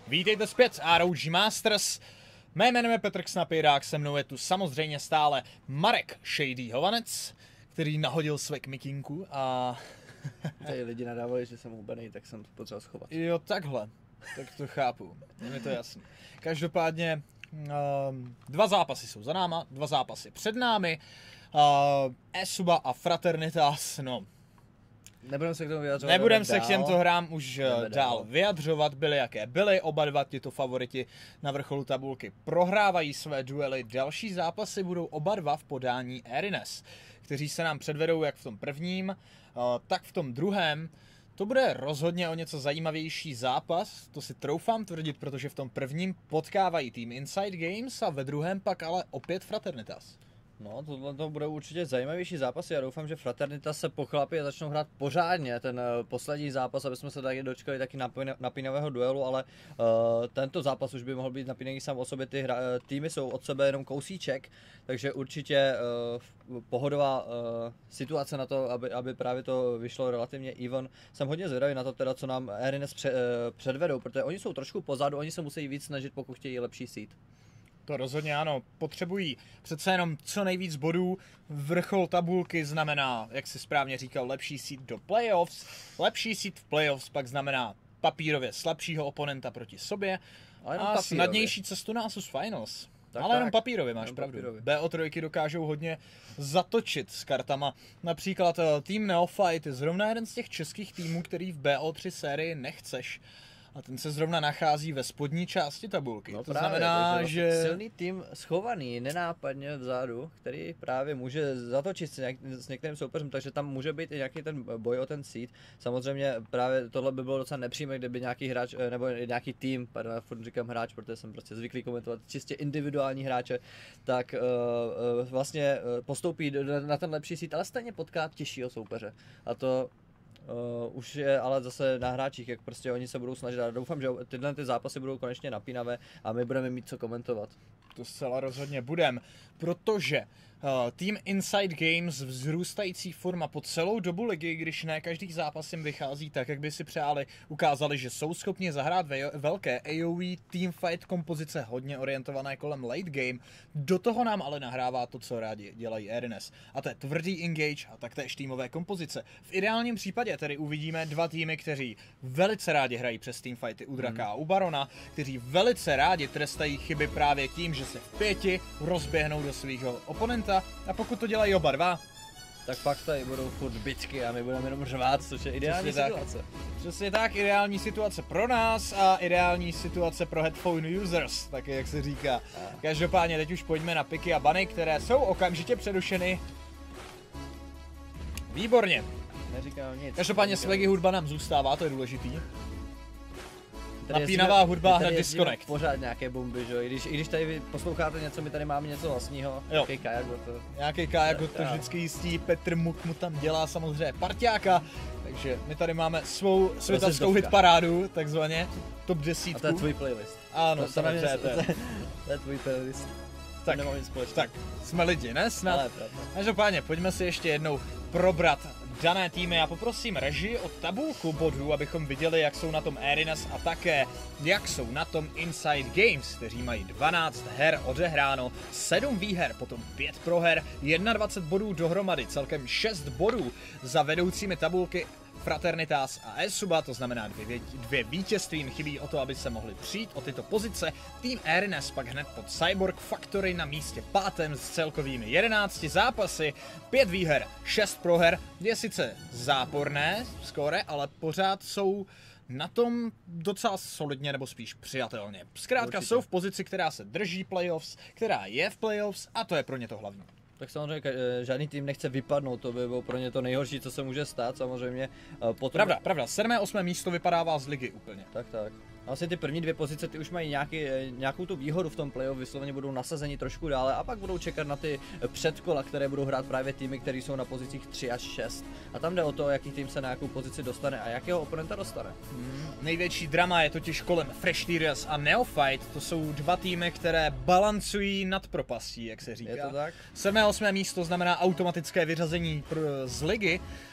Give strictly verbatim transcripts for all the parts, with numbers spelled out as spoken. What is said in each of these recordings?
Vítejte zpět z R O G Masters. Mé jméno je Petr Knapírák, se mnou je tu samozřejmě stále Marek Shady Hovanec, který nahodil své k mikinku a... Tady lidi nadávali, že jsem hubený, tak jsem to potřeboval schovat. Jo, takhle. Tak to chápu. Je mi to jasný. Každopádně um, dva zápasy jsou za náma, dva zápasy před námi. Uh, eSuba a Fraternitas, no... Nebudeme se k tomu vyjadřovat. Nebudeme se k těmto hrám už Jdeme dál dál. vyjadřovat, byly jaké byly, oba dva tyto favoriti na vrcholu tabulky prohrávají své duely, další zápasy budou oba dva v podání Erines, kteří se nám předvedou jak v tom prvním, tak v tom druhém. To bude rozhodně o něco zajímavější zápas, to si troufám tvrdit, protože v tom prvním potkávají tým Inside Games a ve druhém pak ale opět Fraternitas. No, tohle to bude určitě zajímavější zápas. Já doufám, že Fraternitas se pochlapí a začnou hrát pořádně ten uh, poslední zápas, aby jsme se taky dočkali taky napín- napínavého duelu, ale uh, tento zápas už by mohl být napínavý sám o sobě. Ty hra- týmy jsou od sebe jenom kousíček, takže určitě uh, pohodová uh, situace na to, aby, aby právě to vyšlo relativně even. Jsem hodně zvědavý na to teda, co nám Erines pře- uh, předvedou, protože oni jsou trošku pozadu, oni se musí víc snažit, pokud chtějí lepší seed. To rozhodně ano, potřebují přece jenom co nejvíc bodů, vrchol tabulky znamená, jak si správně říkal, lepší seed do playoffs, lepší seed v playoffs pak znamená papírově slabšího oponenta proti sobě Ale a snadnější cestu na Asus Finals. Tak, Ale tak. jenom papírově, máš Jenom pravdu. papírově. B O tři dokážou hodně zatočit s kartama. Například eh, tým Neophyte je zrovna jeden z těch českých týmů, který v B O tři sérii nechceš. A ten se zrovna nachází ve spodní části tabulky. No to právě, znamená, takže že... silný tým schovaný, nenápadně vzadu, který právě může zatočit s, nějak, s některým soupeřem, takže tam může být i nějaký ten boj o ten seed. Samozřejmě právě tohle by bylo docela nepříjemné, kdyby nějaký hráč, nebo nějaký tým, pardon, já furt říkám hráč, protože jsem prostě zvyklý komentovat čistě individuální hráče, tak uh, uh, vlastně uh, postoupí na ten lepší seed, ale stejně potká těžšího soupeře. A to Uh, už je ale zase na hráčích, jak prostě oni se budou snažit. A doufám, že tyhle ty zápasy budou konečně napínavé a my budeme mít co komentovat. To zcela rozhodně budem, protože uh, tým Inside Games vzrůstající forma po celou dobu ligy, když ne každý zápas jim vychází tak, jak by si přáli, ukázali, že jsou schopni zahrát ve- velké A O E teamfight kompozice hodně orientované kolem late game. Do toho nám ale nahrává to, co rádi dělají Erines. A to je tvrdý engage a taktéž týmové kompozice. V ideálním případě tedy uvidíme dva týmy, kteří velice rádi hrají přes teamfighty u Draka a u Barona, kteří velice rádi trestají chyby právě tím, že se v pěti rozběhnou do svého oponenta a pokud to dělají oba dva, Tak pak tady budou furt bitky a my budeme jenom řvát, což je ideální Přesně tak. situace. přesně tak, ideální situace pro nás a ideální situace pro headphone users, taky jak se říká. Každopádně teď už pojďme na piky a bany, které jsou okamžitě přerušeny. Výborně. Neříkám nic. Každopádně Neříkám Swaggy nic. hudba nám zůstává, to je důležitý. Tady napínavá jezdíme- hudba, my tady hned jezdíme disconnect. Pořád nějaké bomby, že jo? I když, I když tady vy posloucháte něco, my tady máme něco vlastního. Jo. Jaký kajak, to... Nějaký kajak to Jo. vždycky jistí, Petr Muk mu tam dělá samozřejmě parťáka, takže my tady máme svou světavskou Rozjezdovka. hitparádu, takzvaně top desítku. A to je tvůj playlist. Ano, to, to, na mě- samozřejmě, to je. to, je- to je tvůj playlist. Tak, Nemám nic společného. tak, jsme lidi, ne? Snad. Ale pravda. Každopádně, pojďme si ještě jednou probrat dané týmy. Já poprosím režii o tabulku bodů, abychom viděli, jak jsou na tom Erines a také, jak jsou na tom Inside Games, kteří mají dvanáct her odehráno, sedm výher, potom pět proher, dvacet jedna bodů dohromady, celkem šest bodů za vedoucími tabulky Fraternitas a eSuba, to znamená dvě, vě- dvě vítězství, jim chybí o to, aby se mohli přijít o tyto pozice. Tým Erines pak hned pod Cyborg Factory na místě pátém s celkovými jedenácti zápasy, pět výher, šest proher, je sice záporné skóre, ale pořád jsou na tom docela solidně nebo spíš přijatelně. Zkrátka Určitě. jsou v pozici, která se drží playoffs, která je v playoffs a to je pro ně to hlavní. Tak samozřejmě ka- eh, žádný tým nechce vypadnout, to by bylo pro ně to nejhorší, co se může stát, samozřejmě. Eh, Potom... Pravda, pravda, sedmé, osmé místo vypadává z ligy úplně. Tak, tak. Vlastně ty první dvě pozice, ty už mají nějaký, eh, nějakou tu výhodu v tom playoff, vysloveně budou nasazeni trošku dále a pak budou čekat na ty eh, předkola, které budou hrát právě týmy, které jsou na pozicích tři až šest. A tam jde o to, jaký tým se na jakou pozici dostane a jakého oponenta dostane. Hmm. Největší drama je totiž kolem Fresh Tigers a Neophyte, to jsou dva týmy, které balancují nad propastí, jak se říká. Je to tak? sedmé, osmé místo znamená automatické vyřazení pr- z ligy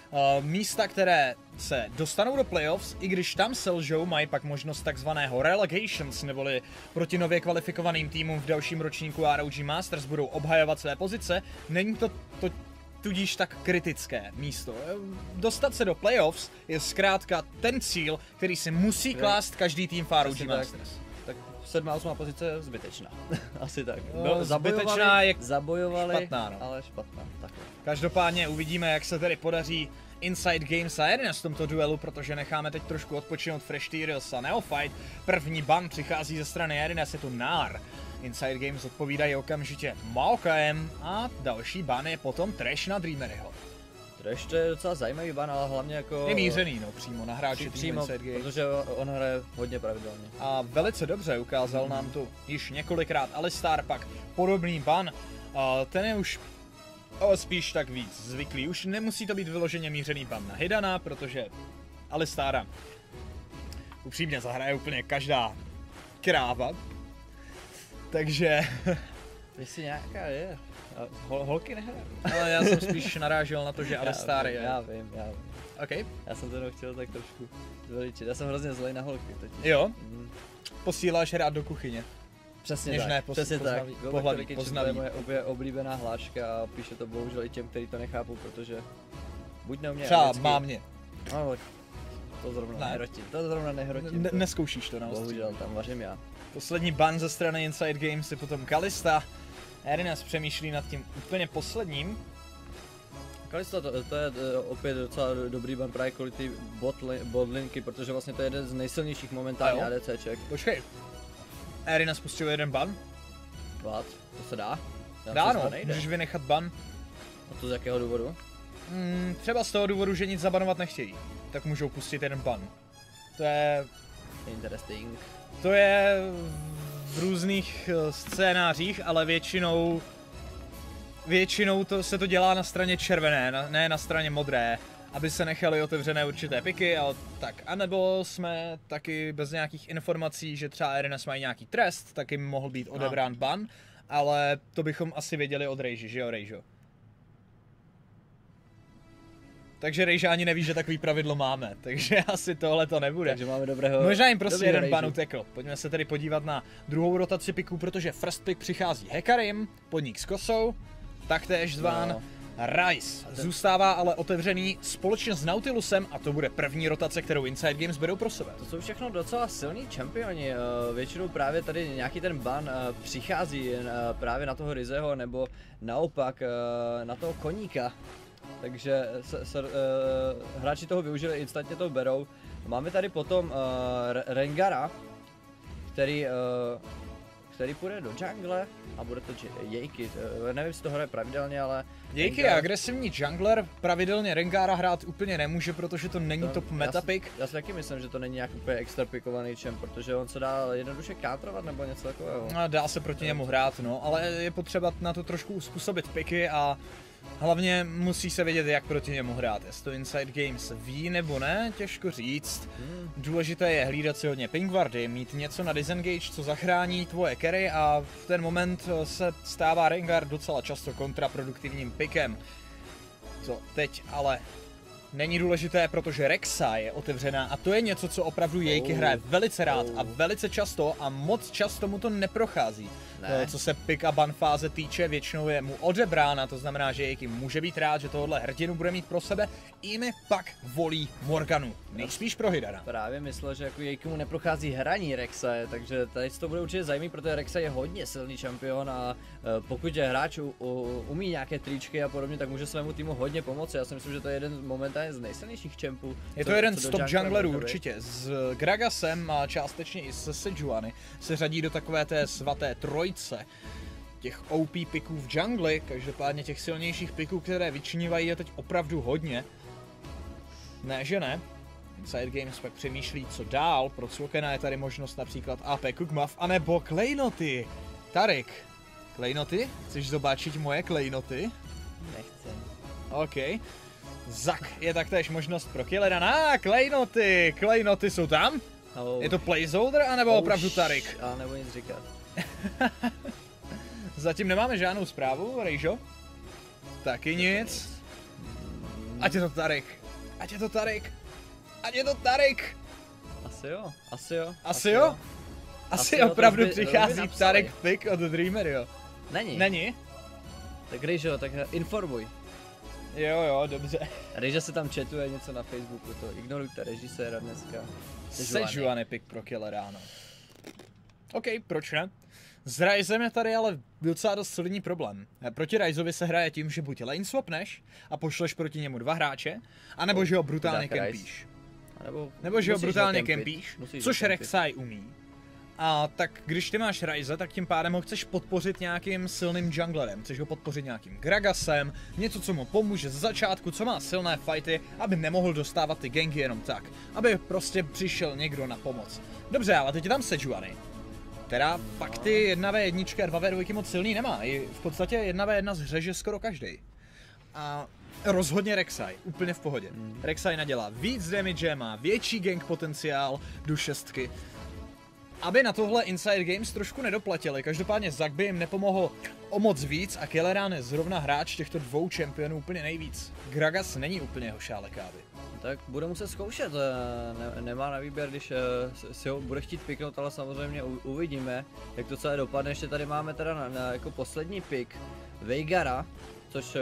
Uh, místa, které se dostanou do playoffs, i když tam selžou, mají pak možnost takzvaného relegations, neboli proti nově kvalifikovaným týmům v dalším ročníku R O G Masters budou obhajovat své pozice. Není to, to tudíž tak kritické místo. Dostat se do playoffs je zkrátka ten cíl, který si musí klást každý tým v R O G Masters. Tak sedmá, osmá pozice je zbytečná. Asi tak. No, zbytečná je zabojovali, špatná, no. ale špatná. Takhle. Každopádně uvidíme, jak se tedy podaří Inside Games a Arenas v tomto duelu, protože necháme teď trošku odpočinout Fresh Tears a Neophyte. První ban přichází ze strany Arenas, je to Nar. Inside Games odpovídají okamžitě Maokai'em a další ban je potom Trash na Dreameryho. Trash to je docela zajímavý ban, ale hlavně jako... Je mířený, no, přímo na hráči přímo, Inside Games. Protože on hraje hodně pravidelně. A velice dobře ukázal mm. nám to již několikrát Alistar, pak podobný ban. A ten je už ale spíš tak víc zvyklý. Už nemusí to být vyloženě mířený ban na Hiddana, protože Alistara upřímně zahraje úplně každá kráva. Takže... Jestli nějaká je. Hol, holky nehrají. Ale já jsem spíš narážel na to, že Alistar je... Já vím, já vím. OK. Já jsem to chtěl tak trošku zveličit. Já jsem hrozně zlej na holky totiž. Jo? Mm. Posíláš hrát do kuchyně. Přesně Něžné tak, pos- přesně poznaví, tak. Pohlaví, poznaví. To je moje obě oblíbená hláška a píše to bohužel i těm, kteří to nechápou, protože buď neumějí třeba anglicky. má mě. No, to zrovna ne. nehrotím, to zrovna nehrotím. Ne- neskoušíš to na ostří. Bohužel, tam vařím já. Poslední ban ze strany Inside Games je potom Kalista. Arenas přemýšlí nad tím úplně posledním. Kalista, to, to je opět docela dobrý ban právě kvůli ty botlinky, protože vlastně to je jeden z nejsilnějších momentálně ADCček. Počkej, Arenas spustil jeden ban? What? To se dá? Já dá no, můžeš vynechat ban. A to z jakého důvodu? Hmm, třeba z toho důvodu, že nic zabanovat nechtějí. Tak můžou pustit jeden ban. To je... Interesting. To je v různých scénářích, ale většinou... Většinou to se to dělá na straně červené, na, ne na straně modré, aby se nechaly otevřené určité piky, ale tak. A nebo jsme taky bez nějakých informací, že třeba Arenas mají nějaký trest, tak jim mohl být odebrán ban, ale to bychom asi věděli od Rage, že jo, Rage? Takže Rage ani neví, že takový pravidlo máme, takže asi tohle to nebude. Takže máme dobrého... Možná jim prostě jeden ban utekl. Pojďme se tedy podívat na druhou rotaci piků, protože first pick přichází Hecarim, podnik s kosou, taktéž zván no. Ryze. Ten... Zůstává ale otevřený společně s Nautilusem a to bude první rotace, kterou Inside Games berou pro sebe. To jsou všechno docela silní čempioni, většinou právě tady nějaký ten ban přichází právě na toho Ryzeho nebo naopak na toho koníka. Takže se, se, uh, hráči toho využili, instantně to berou. Máme tady potom uh, Rengara, který, uh, který půjde do jungle a bude to Jejky. Uh, nevím, jestli to hraje pravidelně, ale... Jejky je agresivní jungler, pravidelně Rengara hrát úplně nemůže, protože to není to, top metapick. Já, já si taky myslím, že to není nějak úplně extra pikovaný čem, protože on se dá jednoduše counterovat nebo něco takového. No, dá se proti němu hrát, no, ale je potřeba na to trošku uspůsobit piky a hlavně musí se vědět, jak proti němu hrát. Jestli to Inside Games ví nebo ne, těžko říct. Hmm. Důležité je hlídat si hodně pingwardy, mít něco na disengage, co zachrání tvoje carry a v ten moment se stává Rengar docela často kontraproduktivním pikem. Co teď ale není důležité, protože Rexa je otevřená a to je něco, co opravdu Jejky oh. hraje velice rád oh. a velice často a moc často mu to neprochází. Ne. Co se pick a ban fáze týče, většinou je mu odebrána, to znamená, že Jejky může být rád, že tohle hrdinu bude mít pro sebe, jimi pak volí Morganu, nejspíš pro Hiddana. Právě myslel, že jako Jejky mu neprochází hraní Rexa, takže tady to bude určitě zajímavý, protože Rexa je hodně silný šampion a pokud je hráč u, u, umí nějaké tričky a podobně, tak může svému týmu hodně pomoci. Já si myslím, že to je jeden momentálně z nejsilnějších čempů. Je to co, jeden z top junglerů určitě. S Gragasem a částečně i se Sejuani se řadí do takové té svaté trojce těch O P piků v jungli, každopádně těch silnějších piků, které vyčnívají, je teď opravdu hodně. Ne, že ne. Inside Games pak přemýšlí, co dál. Pro Cvokena je tady možnost například A P Kug'Maw, anebo klejnoty. Tarik, klejnoty? Chceš zobačit moje klejnoty? Nechcem. OK. Zak je taktéž možnost pro Killera. Ah, klejnoty! Klejnoty jsou tam? Oh. Je to placeholder, anebo oh, opravdu Tarik? Já nebudu nic říkat. Zatím nemáme žádnou zprávu, Rejžo. Taky nic. Ať je to Tarik. Ať je to Tarik. Ať je to Tarik. Asi jo, asi jo. Asi jo? Asi, asi opravdu by, přichází Tarik pick od Dreamer, jo. Není. Není? Tak Rejžo, tak informuj. Jo, jo, dobře. Rejža se tam chatuje něco na Facebooku, to ignorujte režiséra dneska. Sejuani pick pro Killerána. OK, proč ne? S Ryzem je tady ale docela dost solidní problém. Proti Ryzovi se hraje tím, že buď lane swapneš a pošleš proti němu dva hráče, anebo že ho brutálně kempíš. Nebo, nebo že ho brutálně kempíš, což Rek'Sai umí. A tak když ty máš Ryze, tak tím pádem ho chceš podpořit nějakým silným junglerem, chceš ho podpořit nějakým Gragasem, něco, co mu pomůže z začátku, co má silné fighty, aby nemohl dostávat ty ganky jenom tak, aby prostě přišel někdo na pomoc. Dobře, ale teď je tam Sejuani, která no. Pak ty jedna vé jedna a dva vé dva moc silný nemá, i v podstatě jedna vé jedna zhřeže skoro každý. A rozhodně Rek'Sai, úplně v pohodě. Hmm. Rek'Sai nadělá víc damage, má větší gank potenciál do šestky. Aby na tohle Inside Games trošku nedoplatili, každopádně Zac by jim nepomohl o moc víc a Killerán je zrovna hráč těchto dvou čempionů úplně nejvíc. Gragas není úplně jeho šále kávy. Tak bude muset zkoušet, ne, nemá na výběr, když si ho bude chtít piknout, ale samozřejmě uvidíme, jak to celé dopadne. Ještě tady máme teda na, na, jako poslední pick Veigara, což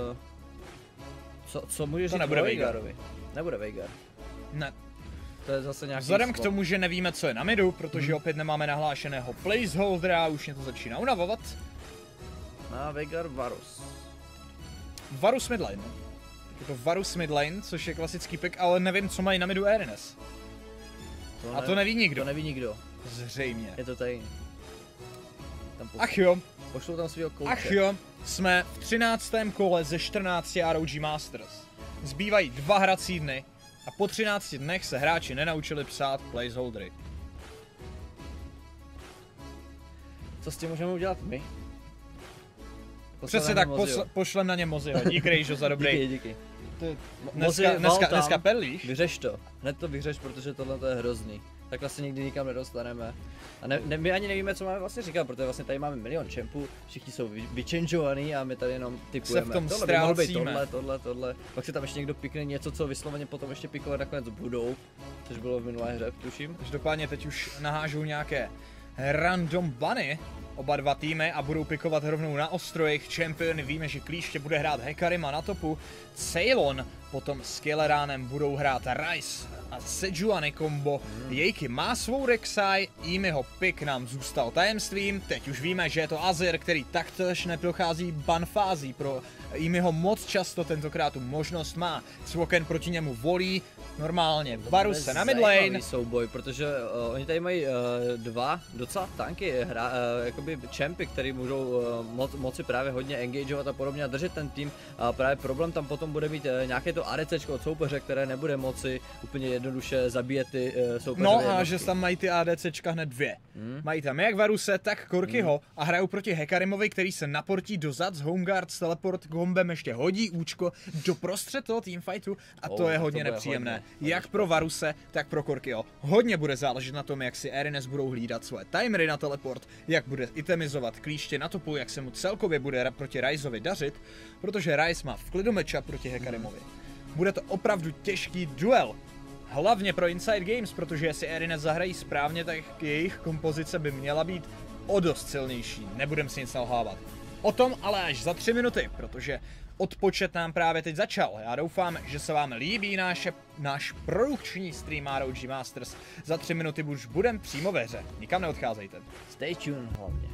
co, co může říct nebude Veigarovi? Nebude Veigar. Ne. To je zase nějaký Vzhledem slov. k tomu, že nevíme, co je na midu, protože hmm. opět nemáme nahlášeného placeholdera, už mě to začíná unavovat. Na Veigar Varus. Varus midlane. Je to Varus midlane, což je klasický pick, ale nevím, co mají na midu Arenas. To A to neví nikdo. To neví nikdo. Zřejmě. Je to tady. Ach jo. Pošlou tam svýho kouče. Ach jo. Jsme v třináctém kole ze čtrnácti R O G Masters. Zbývají dva hrací dny. A po třinácti dnech se hráči nenaučili psát placeholdery. Co s tím můžeme udělat my? Přesně tak, posl- pošlem na ně Moziho. Díky Rejžo za dobrý. Díky, díky. Ty, dneska, dneska, dneska perlíš? Vyřeš to. Hned to vyřeš, protože tohle to je hrozný. Takhle se nikdy nikam nedostaneme. A ne, ne, my ani nevíme, co máme vlastně říkat, protože vlastně tady máme milion čempů, všichni jsou vy, vychangeovaný a my tady jenom typujeme. Se v tom tohle by mohlo být ztrácíme. tohle, tohle, tohle. Pak si tam ještě někdo pikne něco, co vysloveně potom ještě pikovat nakonec budou, což bylo v minulé hře, tuším. Každopádně teď už nahážou nějaké random bunny, oba dva týmy, a budou pikovat rovnou na ostro jejich championy. Víme, že Klíště bude hrát Hekarima na topu, Ceylon potom s Killeránem budou hrát Ryze a Sejuani combo. Hmm. Jejky má svou Rek'Sai, Yimiho pick nám zůstal tajemstvím. Teď už víme, že je to Azir, který taktéž neprochází ban fází. Pro Yimiho moc často tentokrát tu možnost má. Cwoken proti němu volí normálně Varus se na midlane. Souboj, protože uh, oni tady mají uh, dva docela tanky, hra, uh, jakoby champy, který můžou uh, mo moci právě hodně engageovat a podobně a držet ten tým. A právě problém tam potom bude mít uh, nějaké to ADCčko od soupeře, které nebude moci úplně jednoduše zabíjet ty uh, soupeře. No a jednotky. Že tam mají ty ADCčka hned dvě. Hmm. Mají tam jak Varuse, tak Korkyho hmm. a hrajou proti Hekarimovi, který se naportí dozad z Homeguard, s teleport gombem ještě hodí účko do prostřed toho teamfightu a to oh, je hodně to nepříjemné. Hodně. Jak pro Varuse, tak pro Korkyho. Hodně bude záležet na tom, jak si Arenas budou hlídat svoje timery na teleport, jak bude itemizovat Klíště na topu, jak se mu celkově bude proti Ryzovi dařit, protože Ryze má v klidu matchup proti Hekarimovi. Bude to opravdu těžký duel. Hlavně pro Inside Games, protože jestli Arenas zahrají správně, tak jejich kompozice by měla být o dost silnější. Nebudem si nic nalhávat. O tom ale až za tři minuty, protože odpočet nám právě teď začal. Já doufám, že se vám líbí náš, náš produkční stream R O G Masters. Za tři minuty už budem přímo ve hře. Nikam neodcházejte. Stay tuned hlavně.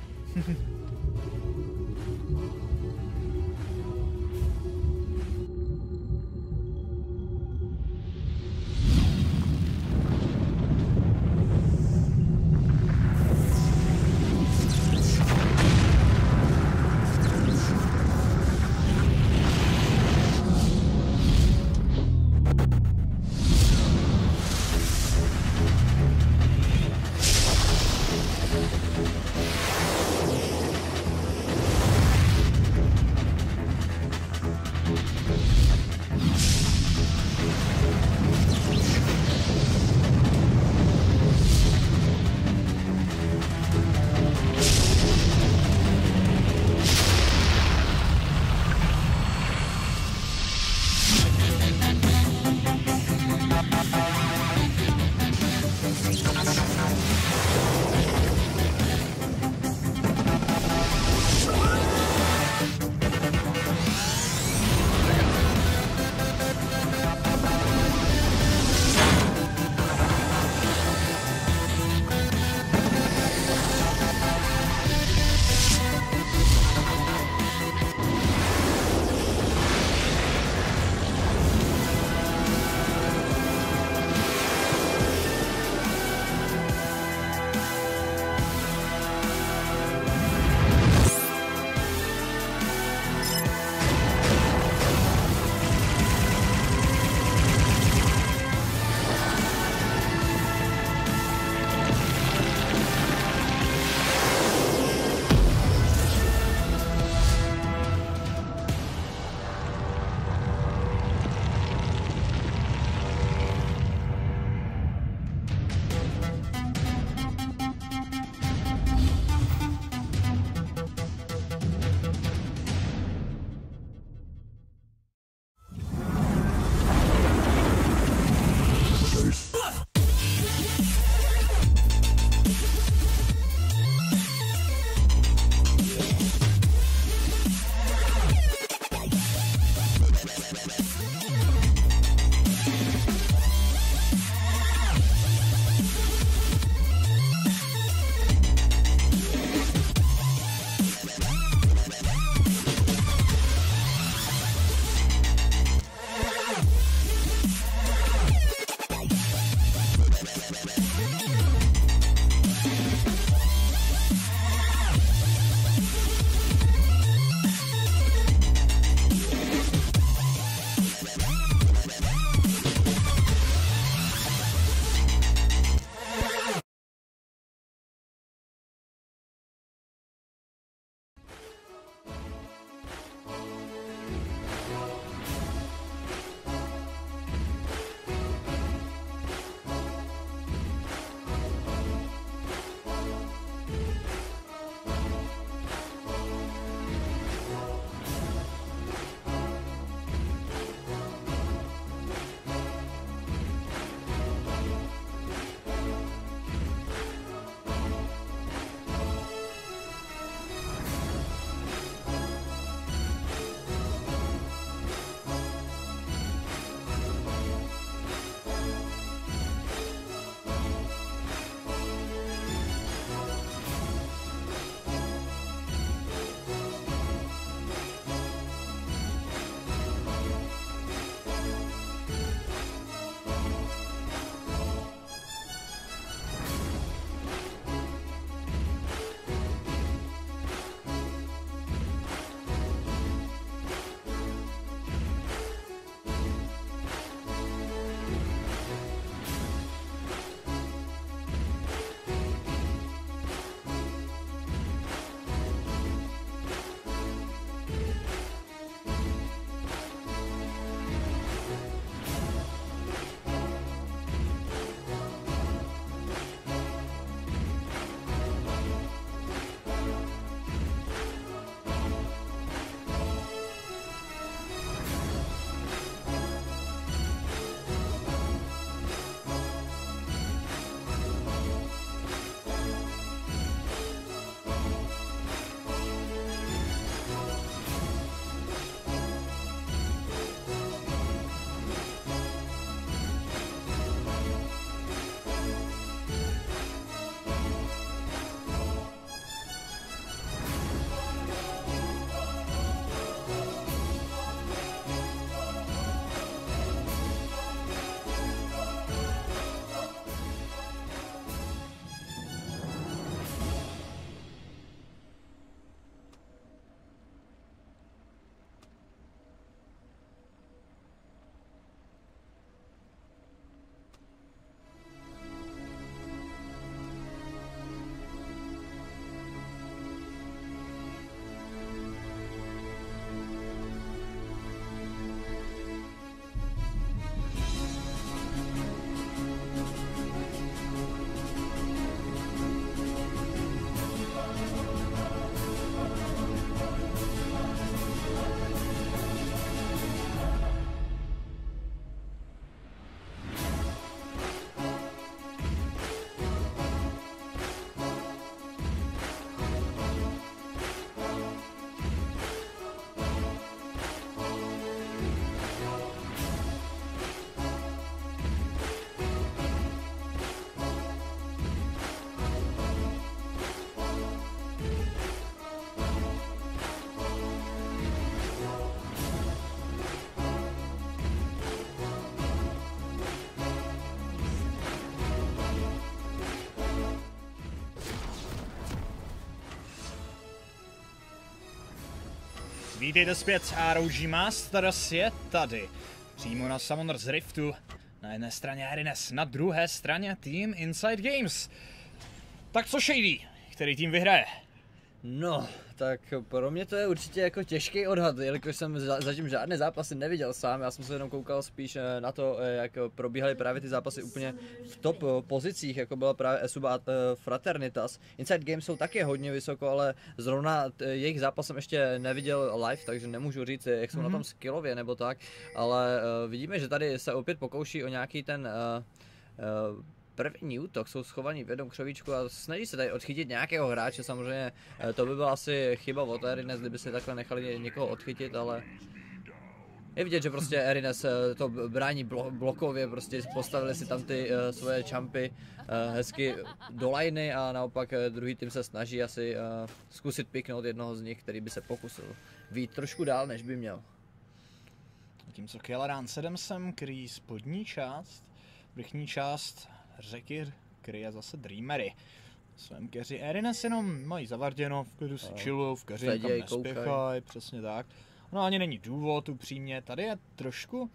Vítejte zpět, R O G Masters je tady. Přímo na Summoners Riftu. Na jedné straně Arines, na druhé straně tým Inside Games. Tak co Shady, který tým vyhraje? No, tak pro mě to je určitě jako těžký odhad, jelikož jsem za, zatím žádné zápasy neviděl sám, já jsem se jenom koukal spíš na to, jak probíhaly právě ty zápasy úplně v top pozicích, jako byla právě Esuba a Fraternitas. Inside Games jsou taky hodně vysoko, ale zrovna jejich zápas jsem ještě neviděl live, takže nemůžu říct, jak jsou mm-hmm. na tom skillově nebo tak, ale uh, vidíme, že tady se opět pokouší o nějaký ten uh, uh, první útok, jsou schovaní v jednom křovíčku a snaží se tady odchytit nějakého hráče, samozřejmě to by byla asi chyba od Arines, kdyby se takhle nechali někoho odchytit, ale je vidět, že prostě Arines to brání blo blokově, prostě postavili si tam ty uh, svoje čampy uh, hezky do liney a naopak uh, druhý tým se snaží asi uh, zkusit piknout jednoho z nich, který by se pokusil vyjít trošku dál, než by měl. Zatímco Kelleran sedm sem kryjí spodní část, vrchní část řeky kryje zase Dreamery. Svém keři Arines jenom mají zavarděno, v klidu si chillujou, v keři nikam nespěchají, přesně tak. No ani není důvod upřímně, tady je trošku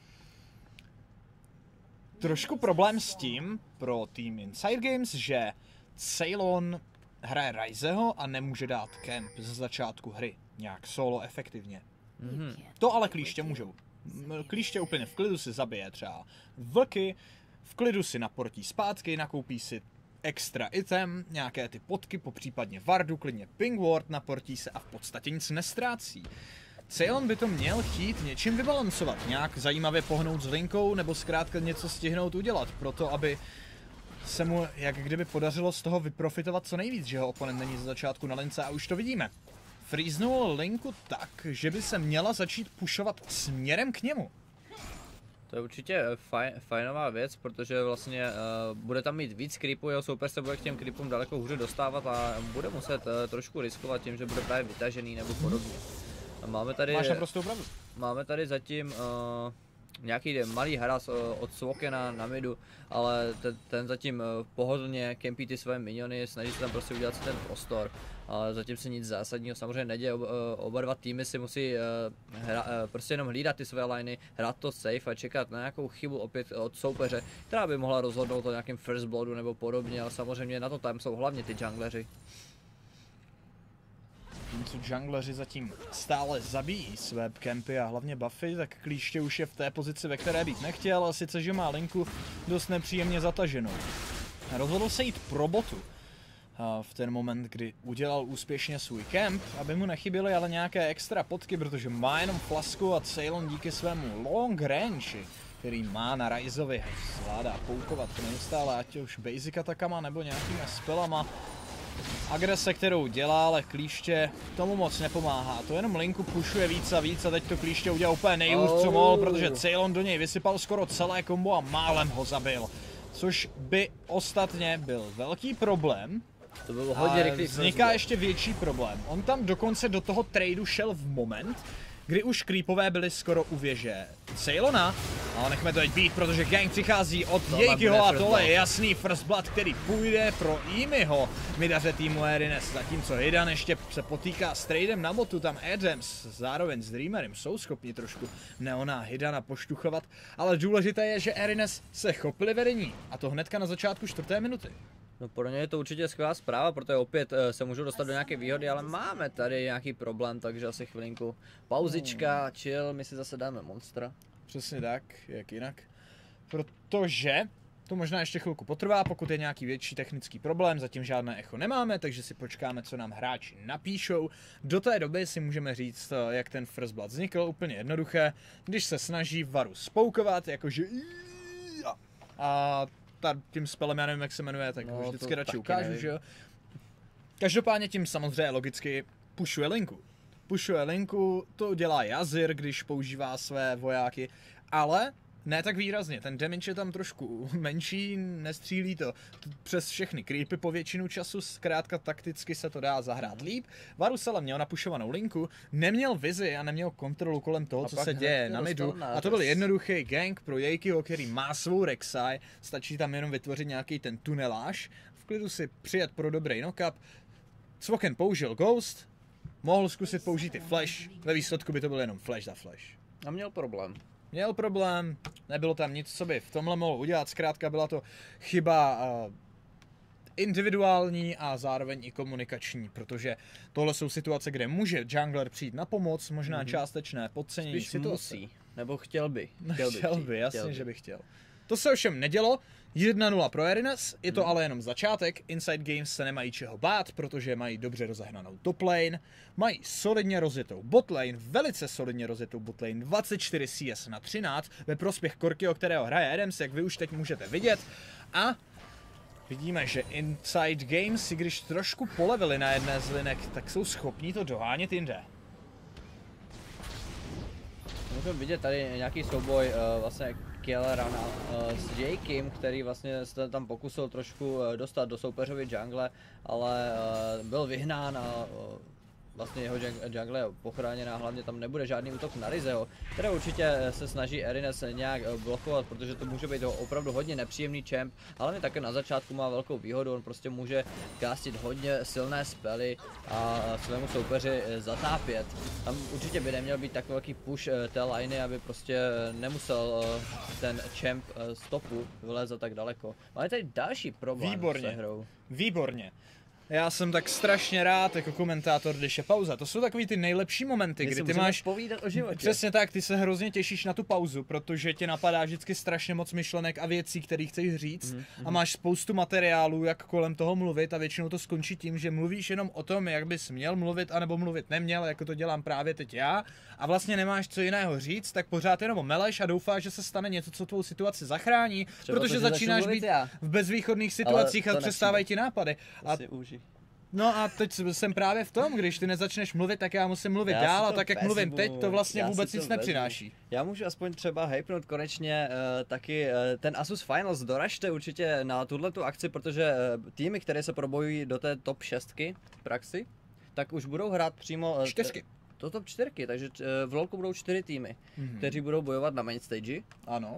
trošku problém s tím pro tým Inside Games, že Ceylon hraje Ryzeho a nemůže dát camp ze začátku hry nějak solo efektivně. Mm-hmm. To ale klíště můžou. Klíště úplně v klidu si zabije třeba vlky, v klidu si naportí zpátky, nakoupí si extra item, nějaké ty potky, popřípadně vardu, klidně ping ward, naportí se a v podstatě nic nestrácí. Ceylon by to měl chtít něčím vybalancovat, nějak zajímavě pohnout s linkou nebo zkrátka něco stihnout udělat, proto aby se mu jak kdyby podařilo z toho vyprofitovat co nejvíc, že ho oponent není ze začátku na lince a už to vidíme. Freeznul linku tak, že by se měla začít pušovat směrem k němu. To je určitě fajn, fajnová věc, protože vlastně uh, bude tam mít víc creepů, jeho soupeř se bude k těm creepům daleko hůře dostávat a bude muset uh, trošku riskovat tím, že bude právě vytažený nebo podobně. A máme tady, Máš naprostou pravdu. Máme tady zatím uh, nějaký malý haras uh, od Swokena na midu, ale ten, ten zatím uh, pohodlně kempí ty své miniony, snaží se tam prostě udělat si ten prostor. Ale zatím se nic zásadního samozřejmě neděje, oba, oba dva týmy si musí uh, hra, uh, prostě jenom hlídat ty své liney, hrát to safe a čekat na nějakou chybu opět od soupeře, která by mohla rozhodnout o nějakém first bloodu nebo podobně, ale samozřejmě na to tam jsou hlavně ty jungleři. Tím, co jungleři zatím stále zabíjí své campy a hlavně buffy, tak klíště už je v té pozici, ve které být nechtěl, a sice, že má linku dost nepříjemně zataženou. Rozhodl se jít pro botu v ten moment, kdy udělal úspěšně svůj kemp, aby mu nechyběly ale nějaké extra potky, protože má jenom flasku a Ceylon díky svému long range, který má na Ryzeovi, zvládá poukovat neustále, ať už basic atakama nebo nějakými spellama. Agrese, kterou dělá, ale klíště tomu moc nepomáhá. To jenom linku pušuje víc a víc a teď to klíště udělal úplně nejhůř, co mohl, protože Ceylon do něj vysypal skoro celé kombo a málem ho zabil. Což by ostatně byl velký problém. To bylo hodně rychlý. Vzniká ještě větší problém. On tam dokonce do toho tradu šel v moment, kdy už creepové byli skoro u věže Ceylona, ale nechme to teď být, protože gang přichází od Jejkyho a tohle je jasný first blood, který půjde pro Imiho midaře týmu Arines, zatímco Hidan ještě se potýká s tradem na botu, tam Adams zároveň s Dreamerem jsou schopni trošku Neona Hidana poštuchovat, ale důležité je, že Arines se chopili vedení a to hnedka na začátku čtvrté minuty. No pro ně je to určitě skvělá zpráva, protože opět uh, se můžou dostat do nějaké výhody, ale máme tady nějaký problém, takže asi chvilinku pauzička, chill, my si zase dáme monstra. Přesně tak, jak jinak. Protože to možná ještě chvilku potrvá, pokud je nějaký větší technický problém, zatím žádné echo nemáme, takže si počkáme, co nám hráči napíšou. Do té doby si můžeme říct, jak ten first blood vznikl, úplně jednoduché, když se snaží Varu spoukovat, jakože a tím spelem, já nevím, jak se jmenuje, tak no, vždycky radši ukážu, nevím. Že jo. Každopádně tím samozřejmě logicky pušuje linku. Pušuje linku, to dělá Jazir, když používá své vojáky, ale ne tak výrazně, ten damage je tam trošku menší, nestřílí to přes všechny creepy po většinu času, zkrátka takticky se to dá zahrát líp. Varus ale měl napušovanou linku, neměl vizi a neměl kontrolu kolem toho, a co se děje na midu, a to byl jednoduchý gank pro Jejkyho, který má svou Rek'Sai, stačí tam jenom vytvořit nějaký ten tuneláž, v klidu si přijet pro dobrý knockup. Swoken použil Ghost, mohl zkusit použít i flash, ve výsledku by to byl jenom flash za flash. A měl problém. Měl problém, nebylo tam nic, co by v tomhle mohl udělat, zkrátka byla to chyba uh, individuální a zároveň i komunikační, protože tohle jsou situace, kde může jungler přijít na pomoc, možná mm-hmm. částečné podcenění Spíš situace. musí, nebo chtěl by. Chtěl by, chtěl by jasně, chtěl by. že by chtěl. To se ovšem nedělo, jedna nula pro Erinas, je to hmm. ale jenom začátek, Inside Games se nemají čeho bát, protože mají dobře rozehnanou top lane, mají solidně rozjetou bot lane, velice solidně rozjetou bot lane, dvacet čtyři C S na třináct, ve prospěch Corkiho, kterého hraje Adams, jak vy už teď můžete vidět, a vidíme, že Inside Games, i když trošku polevili na jedné z linek, tak jsou schopní to dohánět jinde. Můžeme vidět tady nějaký souboj uh, vlastně Killera na, uh, s Jakem, který vlastně se tam pokusil trošku uh, dostat do soupeřovy jungle, ale uh, byl vyhnán a uh, vlastně jeho jungle je pochráněná, hlavně tam nebude žádný útok na Rizeho, které určitě se snaží Erinez nějak blokovat, protože to může být opravdu hodně nepříjemný champ, ale také na začátku má velkou výhodu, on prostě může castit hodně silné spely a svému soupeři zatápět. Tam určitě by neměl být tak velký push té liney, aby prostě nemusel ten champ z topu vylézat tak daleko. Máme tady další problém Výborně. se hrou. Výborně. Já jsem tak strašně rád jako komentátor, když je pauza. To jsou takový ty nejlepší momenty, kdy ty máš povídat o životě. Přesně tak, ty se hrozně těšíš na tu pauzu, protože tě napadá vždycky strašně moc myšlenek a věcí, které chceš říct, mm-hmm. a máš spoustu materiálů, jak kolem toho mluvit, a většinou to skončí tím, že mluvíš jenom o tom, jak bys měl mluvit anebo mluvit neměl, jako to dělám právě teď já, a vlastně nemáš co jiného říct, tak pořád jenom meleš a doufáš, že se stane něco, co tvou situaci zachrání, třeba protože to, začínáš být já. v bezvýchodných situacích a přestávají ti nápady. A no a teď jsem právě v tom, když ty nezačneš mluvit, tak já musím mluvit já dál, a tak jak mluvím teď, to vlastně já vůbec nic nepřináší. Já můžu aspoň třeba hypnout konečně uh, taky uh, ten Asus Finals, doražte určitě na tuhletu akci, protože uh, týmy, které se probojují do té top šestky v praxi, tak už budou hrát přímo uh, čtyřky. Do top čtyřky, takže uh, v LoLku budou čtyři týmy, mm-hmm. kteří budou bojovat na main stage. Ano.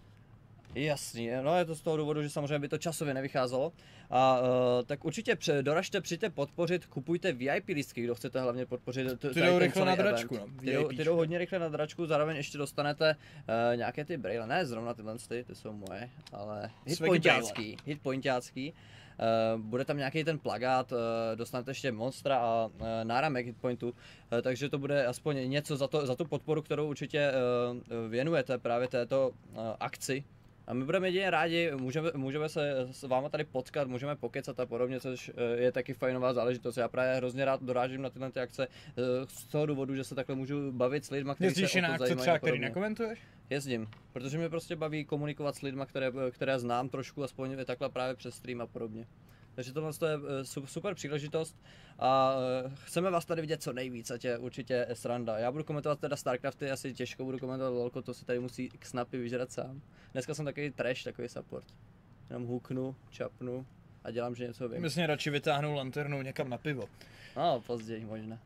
Jasný, no je to z toho důvodu, že samozřejmě by to časově nevycházelo. A uh, tak určitě pře- doražte, přijďte podpořit, kupujte V I P lístky, kdo chcete hlavně podpořit. T- ty jdou rychle na dračku, no. Ty jdou, ty jdou hodně rychle na dračku, zároveň ještě dostanete uh, nějaké ty braille, ne zrovna tyhle, ty, ty jsou moje, ale hitpointácký, hitpointácký. Uh, bude tam nějaký ten plagát, uh, dostanete ještě monstra a uh, náramek hitpointu, uh, takže to bude aspoň něco za, to, za tu podporu, kterou určitě uh, věnujete právě této uh, akci. A my budeme jedině rádi, můžeme, můžeme se s váma tady potkat, můžeme pokecat a podobně, což je taky fajnová záležitost. Já právě hrozně rád dorážím na tyhle ty akce z toho důvodu, že se takhle můžu bavit s lidma, kteří se o to zajímají. Jezdíš na akce třeba, který nekomentuješ? Jezdím, protože mě prostě baví komunikovat s lidma, které, které znám trošku, aspoň takhle právě přes stream a podobně. Takže tohle je super příležitost a chceme vás tady vidět co nejvíc, ať je určitě sranda. Já budu komentovat teda StarCrafty, asi těžko budu komentovat LoLko, to si tady musí Snapy vyžrat sám. Dneska jsem takový trash, takový support. Jenom huknu, čapnu a dělám, že něco vím. Myslím, radši vytáhnu lanternu někam na pivo. No, později možná.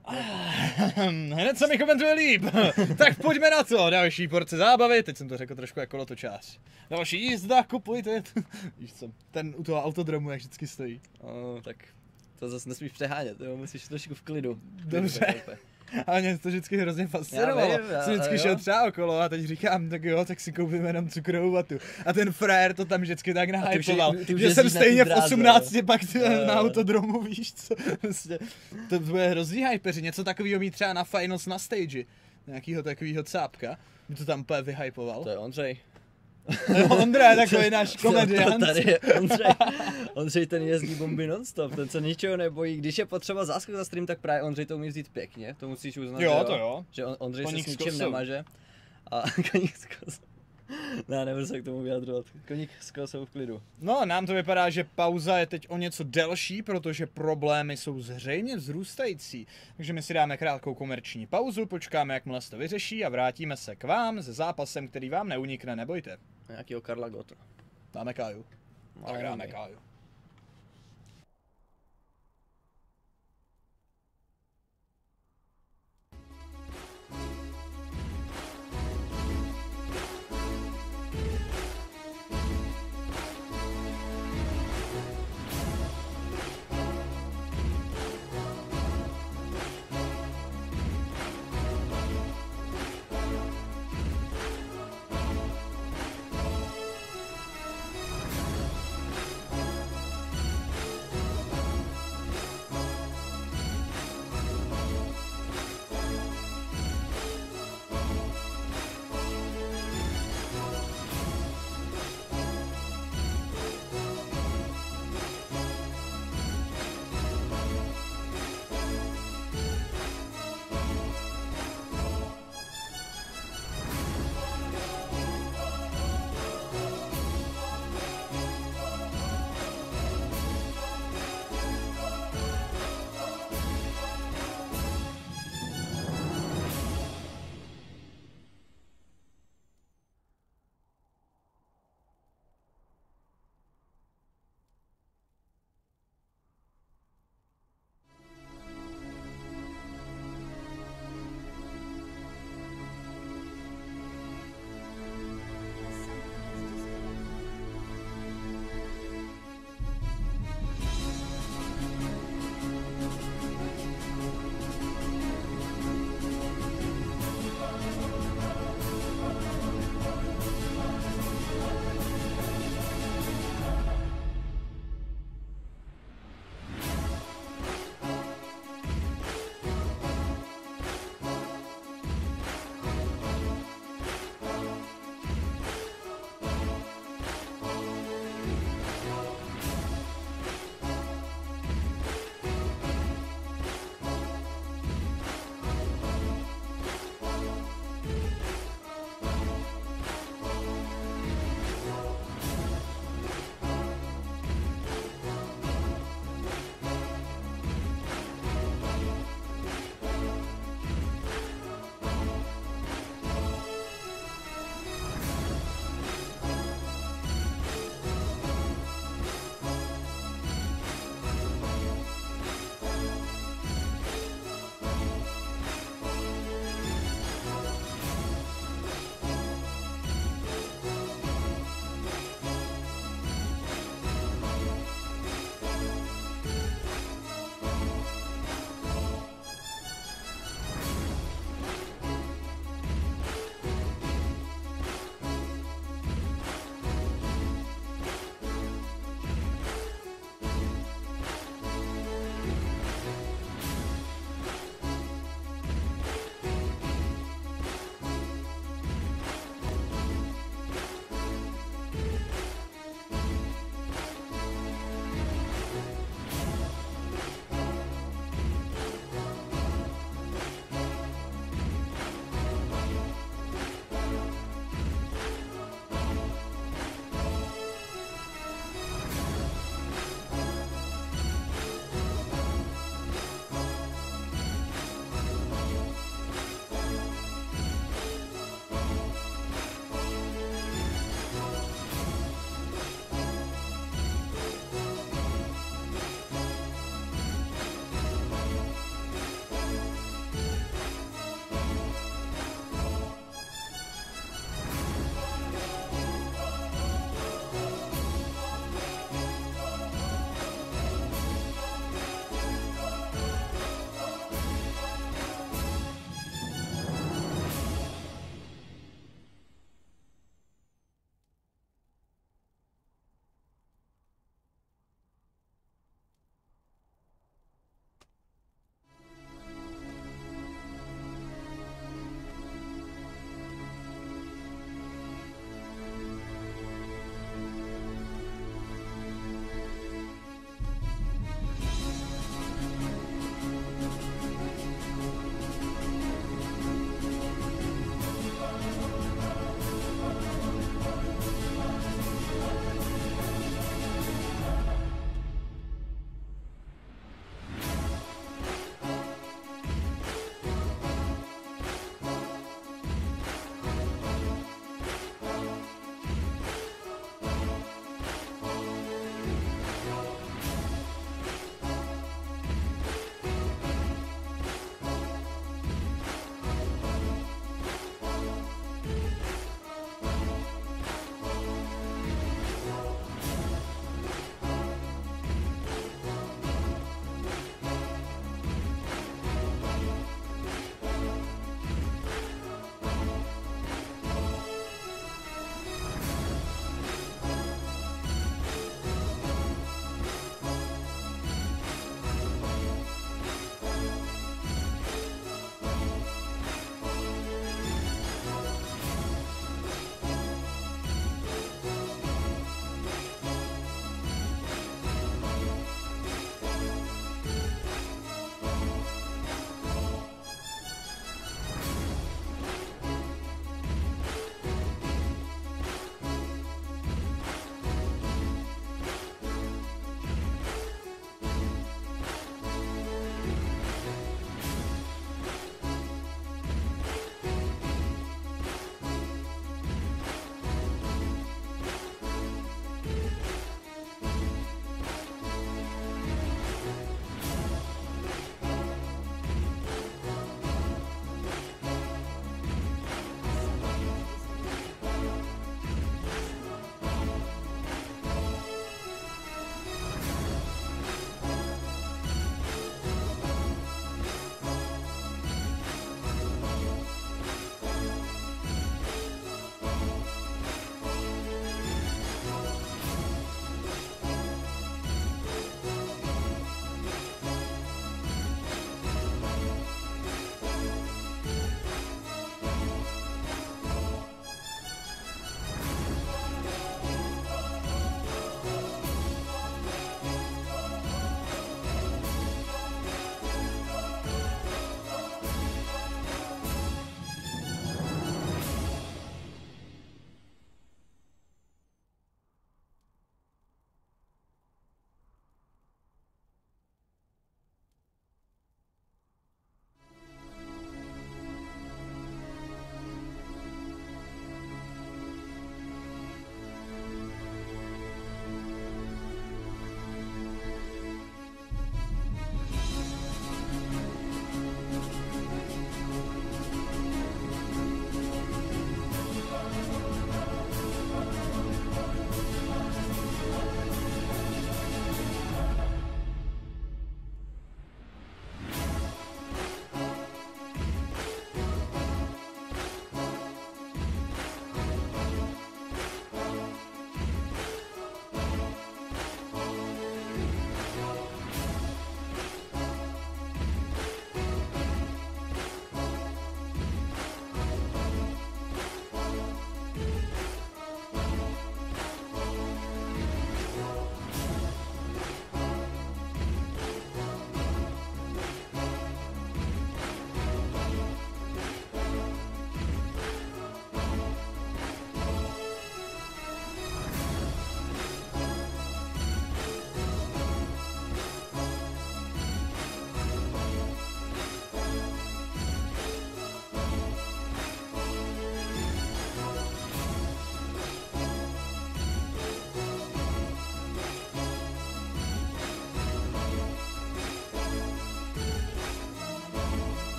Hned se mi komentuje líp. Tak pojďme na to, další porce zábavy, teď jsem to řekl trošku jako lotočář. Další jízda, kupujte. Víš co, ten u toho autodromu jak vždycky stojí. Oh, tak to zase nesmíš přehánět, jo, musíš trošku v klidu. Dobře. Ale mě to vždycky hrozně fascinovalo. Jsem vždycky šel třeba okolo a teď říkám, tak jo, tak si koupím jenom cukrovou vatu. A ten frajer to tam vždycky tak nahypoval, že jsem stejně v osmnácti pak uh, na autodromu, víš co. Prostě, to bude hrozný hypeři, něco takového mít třeba na finals na stage. Nějakýho takovýho cápka, mi to tam úplně vyhypoval. To je Ondřej. Ondra je takový náš komediant. Tady je Ondřej. Ondřej ten jezdí bomby non-stop, ten se ničeho nebojí. Když je potřeba záskok za stream, tak právě Ondřej to umí vzít pěkně. To musíš uznat, jo, to jo. Že Ondřej koník se s ničím nemaže. A koník s kosou. Ne, nebudu se k tomu vyjadřovat. Koník s kosou v klidu. No, nám to vypadá, že pauza je teď o něco delší, protože problémy jsou zřejmě vzrůstající. Takže my si dáme krátkou komerční pauzu, počkáme, jakmile se to vyřeší a vrátíme se k vám se zápasem, který vám neunikne, nebojte. Nějakýho Karla Gota. Dáme Káju. Tak dáme Káju.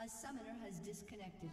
A summoner has disconnected.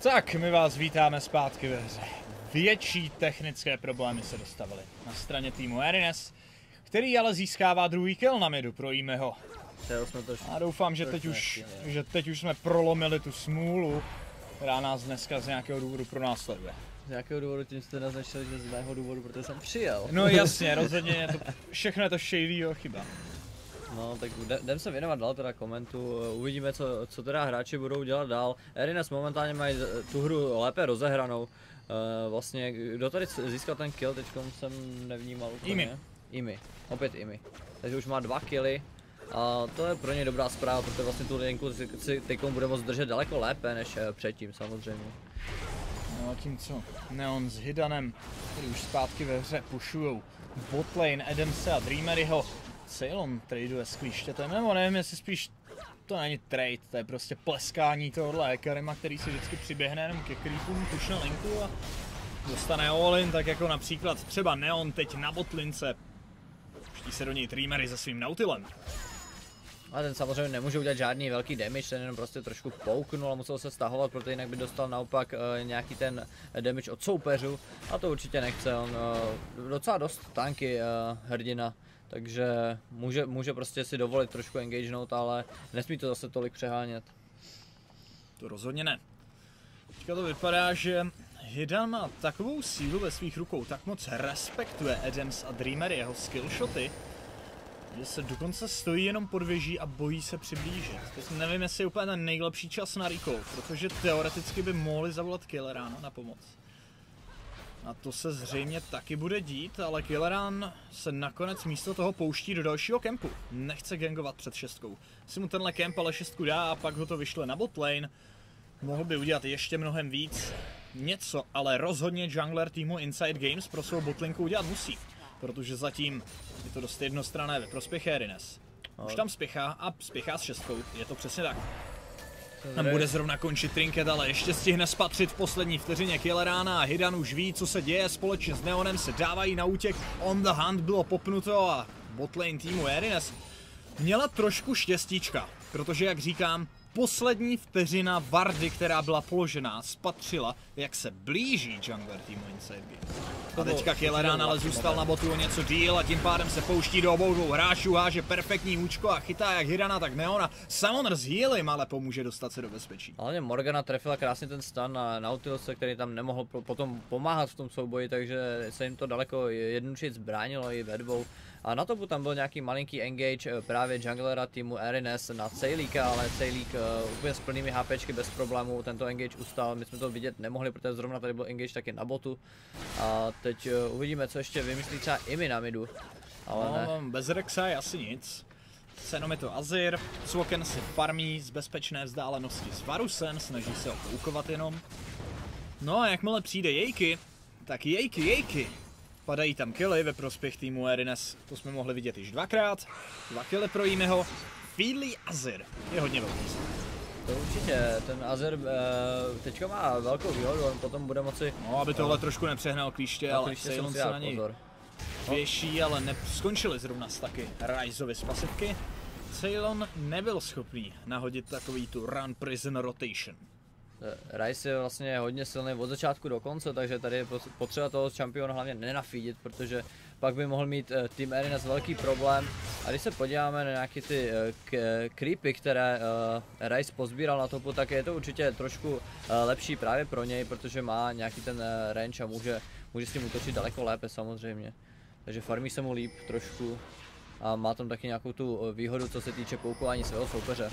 Tak, my vás vítáme zpátky ve hře. Větší technické problémy se dostavily na straně týmu Arines, který ale získává druhý kill na midu, projíme ho. A doufám, že teď, už, že teď už jsme prolomili tu smůlu, která nás dneska z nějakého důvodu pronásleduje. Z nějakého důvodu tím jste naznačili, že z mého důvodu, protože jsem přijel. No jasně, rozhodně je to, všechno je to Shadyho chyba. No, tak jdem se věnovat dál teda komentu, uvidíme, co, co teda hráči budou dělat dál. Arines momentálně mají tu hru lépe rozehranou. Uh, vlastně, kdo tady získal ten kill, teďkom jsem nevnímal úplně. Imi. Imi, opět Imi. Takže už má dva killy. A to je pro něj dobrá zpráva, protože vlastně tu linku si teďkom bude moct držet daleko lépe než předtím samozřejmě. No a tím co? Neon s Hidanem, který už zpátky ve hře pušujou botlane Adamse a Dreameryho. Ceylon traduje s klíštětem, nebo nevím, jestli spíš to není trade, to je prostě pleskání tohohle Ekarima, který si vždycky přiběhne jenom ke creepům, pušne linku a dostane all-in, tak jako například třeba Neon teď na botlince. Puští se do něj Dreamery se svým Nautilem. A ten samozřejmě nemůže udělat žádný velký damage, ten jenom prostě trošku pouknul a musel se stahovat, protože jinak by dostal naopak uh, nějaký ten damage od soupeřů a to určitě nechce, on uh, docela dost tanky uh, hrdina, takže může, může prostě si dovolit trošku engagenout, ale nesmí to zase tolik přehánět. To rozhodně ne. Teďka to vypadá, že Hidan má takovou sílu ve svých rukou, tak moc respektuje Adams a Dreamer jeho skillshoty, že se dokonce stojí jenom pod věží a bojí se přiblížit. Teď nevím, jestli je úplně ten nejlepší čas na recall, protože teoreticky by mohli zavolat Killerana na pomoc. A to se zřejmě taky bude dít, ale Killeran se nakonec místo toho pouští do dalšího kempu. Nechce gangovat před šestkou. Si mu tenhle kemp ale šestku dá a pak ho to vyšle na botlane. Mohl by udělat ještě mnohem víc. Něco, ale rozhodně jungler týmu Inside Games pro svou botlinku udělat musí. Protože zatím je to dost jednostranné ve prospěch Arines. Už tam spěchá a spěchá s šestkou, je to přesně tak. Tam bude zrovna končit trinket, ale ještě stihne spatřit v poslední vteřině Killerana a Hidan už ví, co se děje, společně s Neonem se dávají na útěk. On the hunt bylo popnuto a botlane týmu Arines měla trošku štěstíčka, protože jak říkám, poslední vteřina Vardy, která byla položená, spatřila, jak se blíží jungler týmu Inside Games. A teďka Killeran ale zůstal na botu o něco díl a tím pádem se pouští do obou dvou hráčů, háže perfektní účko a chytá jak Hidana, tak Neona. Summoner s healem ale pomůže dostat se do bezpečí. Ale Morgana trefila krásně ten stun na Nautiluse, který tam nemohl potom pomáhat v tom souboji, takže se jim to daleko jednodušeji zbránilo i ve dvou. A na topu tam byl nějaký malinký engage právě junglera týmu Arines na Cejlíka, ale Cejlík uh, úplně s plnými HPčky bez problémů tento engage ustal. My jsme to vidět nemohli, protože zrovna tady byl engage taky na botu. A teď uh, uvidíme, co ještě vymyslí třeba Imi na midu. Ale no, ne. Bez Rexa je asi nic. Jenom je to Azir, Cwoken si farmí z bezpečné vzdálenosti s Varusem, snaží se ho poukovat jenom. No a jakmile přijde Jejky, tak Jejky, Jejky. Padají tam killy ve prospěch týmu Arines, to jsme mohli vidět již dvakrát. Dva killy pro Jimiho. Feedly Azir je hodně velký. To určitě, ten Azir uh, teďka má velkou výhodu, on potom bude moci... No, aby tohle uh, trošku nepřehnal klíště, ale klíště Ceylon se na něj věší, ale ne, skončili zrovna s taky Ryzeovi z pasivky. Ceylon nebyl schopný nahodit takový tu Run Prison Rotation. Ryze je vlastně hodně silný od začátku do konce, takže tady je potřeba toho čampiona hlavně nenafídit, protože pak by mohl mít uh, tým Arines velký problém. A když se podíváme na nějaké ty uh, creepy, které uh, Ryze pozbíral na topu, tak je to určitě trošku uh, lepší právě pro něj, protože má nějaký ten uh, range a může, může s tím útočit daleko lépe samozřejmě. Takže farmí se mu líp trošku a má tam taky nějakou tu uh, výhodu, co se týče poukování svého soupeře.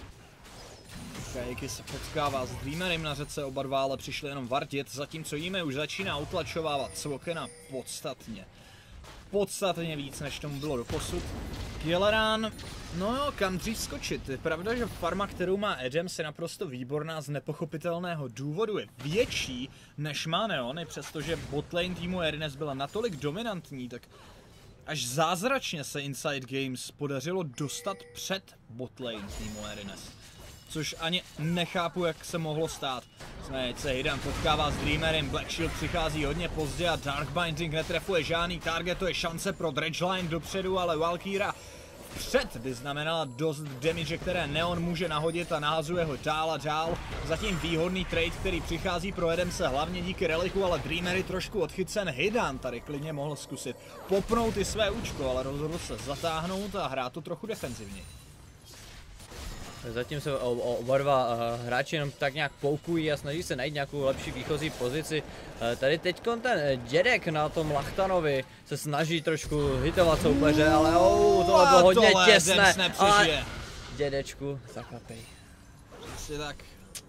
Jejky se potkává s Dreamerem na řece, oba dva ale přišli jenom vartit, zatímco Jime už začíná utlačovávat Cwokena podstatně. Podstatně víc, než tomu bylo doposud. Killeran, no jo, kam dřív skočit. Je pravda, že farma, kterou má Adams, je naprosto výborná z nepochopitelného důvodu. Je větší, než má Neon, přestože botlane týmu Arines byla natolik dominantní, tak až zázračně se Inside Games podařilo dostat před botlane týmu Arines. Což ani nechápu, jak se mohlo stát. Teď se Hidan potkává s Dreamerem, Black Shield přichází hodně pozdě a Dark Binding netrefuje žádný target, to je šance pro Dredgeline dopředu, ale Valkyra v vpřed by znamenala dost damage, které Neon může nahodit a nahazuje ho dál a dál. Zatím výhodný trade, který přichází pro Adamse hlavně díky reliku, ale Dreamery trošku odchycen. Hidan tady klidně mohl zkusit popnout i své účko, ale rozhodl se zatáhnout a hrát to trochu defenzivně. Zatím se oba dva uh, hráči jenom tak nějak poukují a snaží se najít nějakou lepší výchozí pozici. Uh, tady teď ten dědek na tom Lachtanovi se snaží trošku hitovat soupeře, ale oh, tohle bylo hodně tohle těsné. Ale dědečku, zakapej. Asi tak.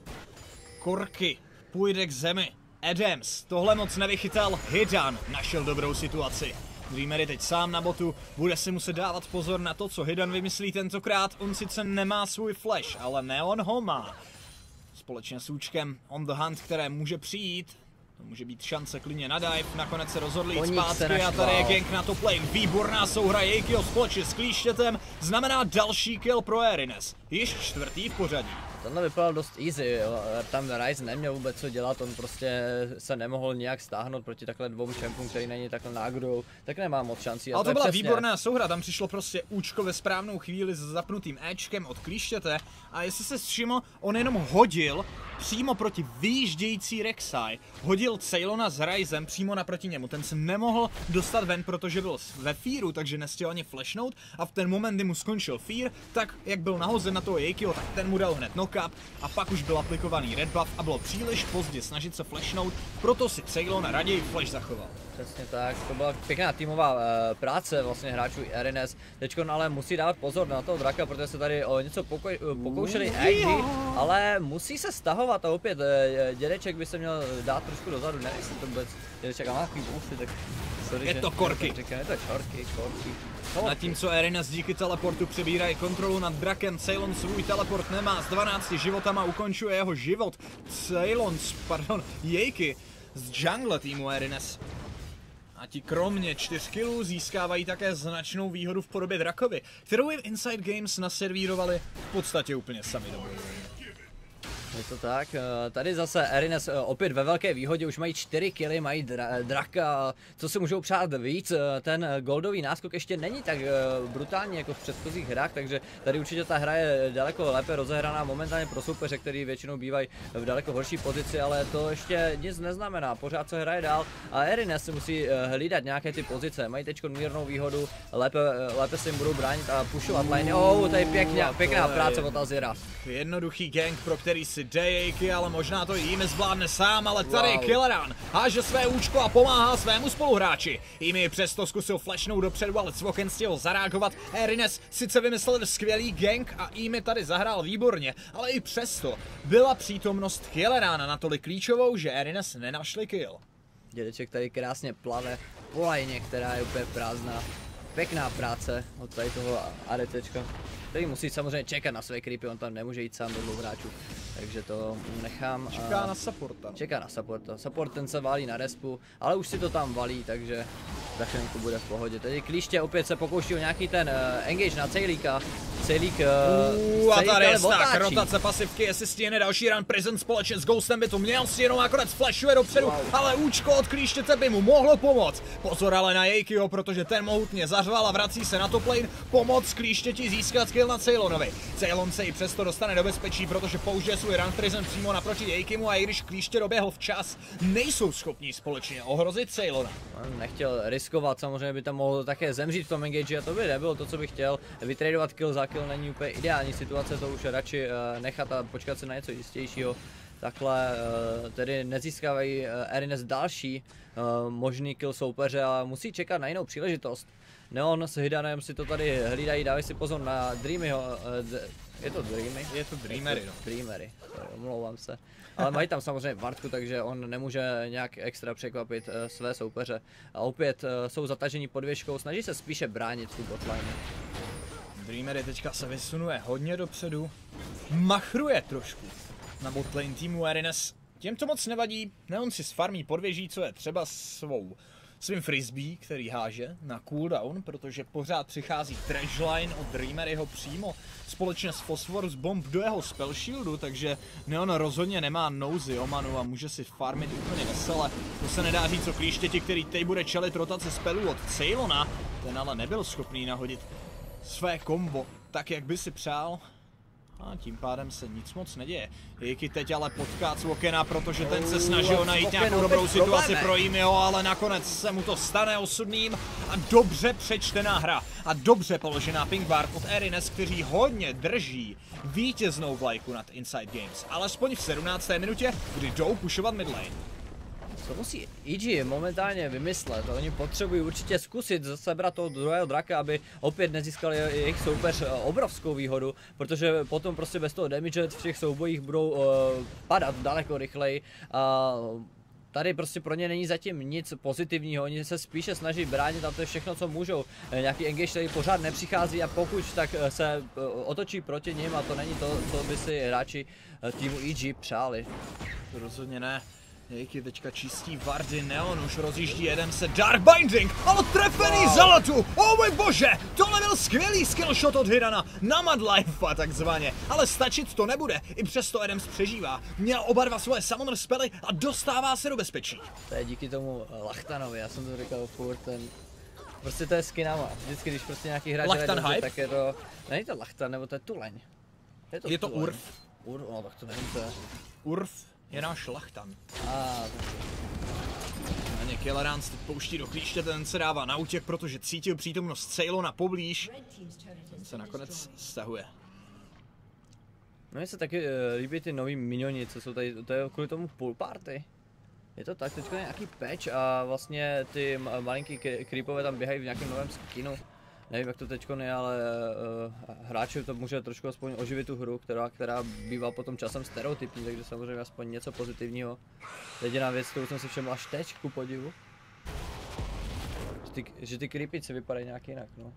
Korky půjde k zemi. Adams tohle moc nevychytal. Hidan našel dobrou situaci. Dreamery teď sám na botu, bude si muset dávat pozor na to, co Hidan vymyslí tentokrát. On sice nemá svůj flash, ale Neon ho má. Společně s účkem on the hunt, které může přijít. To může být šance klidně na dive, nakonec se rozhodli jít zpátky a tady je gank na top lane. Výborná souhra Jejkyho společně s klíštětem, znamená další kill pro Erines. Již čtvrtý v pořadí. Tohle vypadal dost easy, tam Ryze neměl vůbec co dělat, on prostě se nemohl nějak stáhnout proti takhle dvou čempům, který není takhle nágodou, tak nemá moc šancí. Ale to, to byla přesně výborná souhra, tam přišlo prostě účko ve správnou chvíli s zapnutým Ečkem od klíštěte a jestli se všiml, on jenom hodil přímo proti vyjíždějící Rek'Sai, hodil Ceylona s Ryzem přímo naproti němu, ten se nemohl dostat ven, protože byl ve fearu, takže nestihl ani flashnout a v ten moment, kdy mu skončil fear, tak jak byl nahozen na toho Jejkyho, tak ten mu dal hned knock a pak už byl aplikovaný red buff a bylo příliš pozdě snažit se flashnout, proto si Ceylon raději flash zachoval. Přesně tak, to byla pěkná týmová uh, práce vlastně hráčů Erines. Teďkon ale musí dávat pozor na toho draka, protože se tady o něco poko pokoušeli Agdi, ale musí se stahovat a opět uh, dědeček by se měl dát trošku dozadu, nevím jestli to vůbec dědeček, ale má takový boosty, tak sorry, je to korky. Říkám, je to čorky, korky. Na tím, co Erines díky teleportu přebírají kontrolu nad drakem, Ceylon svůj teleport nemá, s dvanácti životama ukončuje jeho život. Ceylon, pardon, Jejky z jungle týmu Erines. A ti kromě čtyř killů získávají také značnou výhodu v podobě drakovi, kterou jim Inside Games naservírovali v podstatě úplně sami do boje. Je to tak, tady zase Erines opět ve velké výhodě, už mají čtyři killy, mají dra draka, co si můžou přát víc, ten goldový náskok ještě není tak brutální jako v předchozích hrách, takže tady určitě ta hra je daleko lépe rozehraná momentálně pro soupeře, který většinou bývají v daleko horší pozici, ale to ještě nic neznamená, pořád se hraje dál a Erines si musí hlídat nějaké ty pozice, mají teď mírnou výhodu, lépe, lépe se jim budou bránit a pushovat lane, oh, tady pěkná, pěkná práce od Azira. Jednoduchý gank, pro který si jde Jejky, ale možná to Jimmy zvládne sám, ale tady wow. Killeran háže své účko a pomáhá svému spoluhráči. Jimmy přesto zkusil flashnout dopředu, ale Cvoken stihl zareagovat. Erines sice vymyslel skvělý gank a Jimmy tady zahrál výborně, ale i přesto byla přítomnost Killerana natolik klíčovou, že Erines nenašli kill. Dědeček tady krásně plave po lajně, která je úplně prázdná. Pěkná práce od tady toho ADCčka, který musí samozřejmě čekat na své creepy, on tam nemůže jít sám do dvou hráčů, takže to nechám. Čeká na supporta. Čeká na supporta, support ten se valí na respu, ale už si to tam valí, takže za chvilku bude v pohodě. Tady klíště opět se pokouší o nějaký ten uh, engage na Ceylíka. Ceylík, uh, a tady je tak, rotace pasivky, jestli stihne další run Prison společně s Ghostem by to měl stihnout, nakonec flashuje dopředu, wow. Ale účko od klíštěte by mu mohlo pomoct. Pozor ale na Jejkyho, protože ten mohutně zařval a vrací se na top lane, pomoc klíštěti získat kill na Ceylonovi. Ceylon se i přesto dostane do bezpečí, protože použije svůj run Prison přímo naproti Jejkymu a i když klíště doběhl včas, nejsou schopní společně ohrozit Ceylona. On nechtěl riskovat, samozřejmě by tam mohl také zemřít v tom engage a to by nebylo to, co bych chtěl. Vytradovat kill za kill není úplně ideální situace, to už radši uh, nechat a počkat se na něco jistějšího. Takhle uh, tedy nezískávají uh, Erines další uh, možný kill soupeře a musí čekat na jinou příležitost. Neon s Hidanem si to tady hlídají, dávají si pozor na Dreamyho, uh, je to Dreamy? Je to Dreamery, no. Dreamery, sorry, omlouvám se. Ale mají tam samozřejmě Vartku, takže on nemůže nějak extra překvapit uh, své soupeře. A opět uh, jsou zatažení pod věžkou, snaží se spíše bránit tu botlane. Dreamery teďka se vysunuje hodně dopředu, machruje trošku na botlane týmu Erines. Těm to moc nevadí, Neon si sfarmí podvěží, co je třeba svou svým frisbee, který háže na cooldown, protože pořád přichází trashline od Dreameryho přímo společně s Phosphorus Bomb do jeho spell shieldu, takže Neon rozhodně nemá nouzy o manu a může si farmit úplně vesele. To se nedá říct o klíštěti, který teď bude čelit rotace spellů od Ceylona, ten ale nebyl schopný nahodit své kombo tak, jak by si přál. A tím pádem se nic moc neděje. Jejky teď ale potká Cwokena, protože ten se snažil najít nějakou dobrou situaci pro Imiho, ale nakonec se mu to stane osudným. A dobře přečtená hra a dobře položená pingbar od Eriness, kteří hodně drží vítěznou vlajku nad Inside Games. Alespoň v sedmnácté minutě, kdy jdou pushovat mid lane. To musí E G momentálně vymyslet. Oni potřebují určitě zkusit sebrat toho druhého draka, aby opět nezískali jejich soupeř obrovskou výhodu, protože potom prostě bez toho damage v těch soubojích budou uh, padat daleko rychleji. Uh, Tady prostě pro ně není zatím nic pozitivního, oni se spíše snaží bránit a to je všechno, co můžou. Nějaký engage tady pořád nepřichází a pokud tak se otočí proti nim a to není to, co by si hráči týmu E G přáli. To rozhodně ne. Jejky teďka čistí Vardy, Neon už rozjíždí jeden se Dark Binding, ale trefený wow. Zalatu, oh můj bože, tohle byl skvělý skillshot od Hidana na Mad Life takzvaně, ale stačit to nebude, i přesto Adams přežívá, měl oba dva svoje summoner spely a dostává se do bezpečí. To je díky tomu Lachtanovi, já jsem to říkal furt, ten, prostě to je skinama, vždycky když prostě nějaký hráč jde dobře, tak je to, není to Lachtan, nebo to je Tuleň. Je to, je to Urf. Urf, no tak to nevím, to je. Urf je náš Lachtan. Ah, na ně Killerans teď pouští do klíště, ten se dává na útěk, protože cítil přítomnost Ceylona poblíž. Ten se nakonec stahuje. No mně se taky uh, líbí ty nový minioni, co jsou tady, to je kvůli tomu pool party. Je to tak, teďka je nějaký patch a vlastně ty malinký creepové tam běhají v nějakém novém skinu. Nevím, jak to teď je, ale uh, hráči to může trošku aspoň oživit tu hru, která, která bývá potom časem stereotypní, takže samozřejmě aspoň něco pozitivního. Jediná věc, kterou jsem si všiml až teď, ku podivu, že ty, že ty creepice vypadají nějak jinak, no.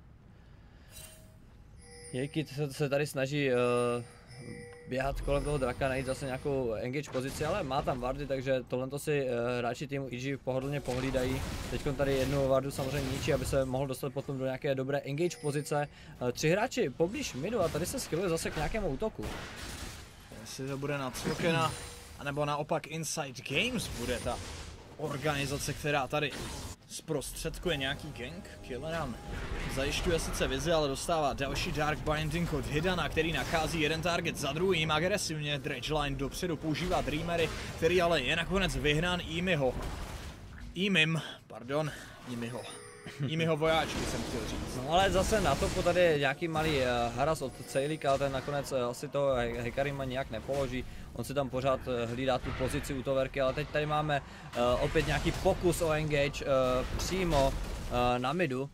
Jejky se, se tady snaží uh, běhat kolem toho draka, najít zase nějakou engage pozici, ale má tam wardy, takže tohle si uh, hráči týmu E G pohodlně pohlídají. Teď tady jednu wardu samozřejmě ničí, aby se mohl dostat potom do nějaké dobré engage pozice. Uh, tři hráči poblíž midu a tady se skilluje zase k nějakému útoku. Jestli to bude na Cwokena, anebo naopak Inside Games bude ta organizace, která tady zprostředkuje nějaký gang. Killeran zajišťuje sice vizi, ale dostává další Dark Binding od Hidana, který nachází jeden target za druhým agresivně. Dredgeline dopředu používá Dreamery, který ale je nakonec vyhnán Imiho. Imim, pardon, Imiho. Imiho vojáčky jsem chtěl říct. No ale zase na topu tady je nějaký malý uh, haras od Ceylika, ten nakonec uh, asi toho Hekarima nijak nepoloží. On si tam pořád uh, hlídá tu pozici u toverky, ale teď tady máme uh, opět nějaký pokus o engage uh, přímo uh, na midu.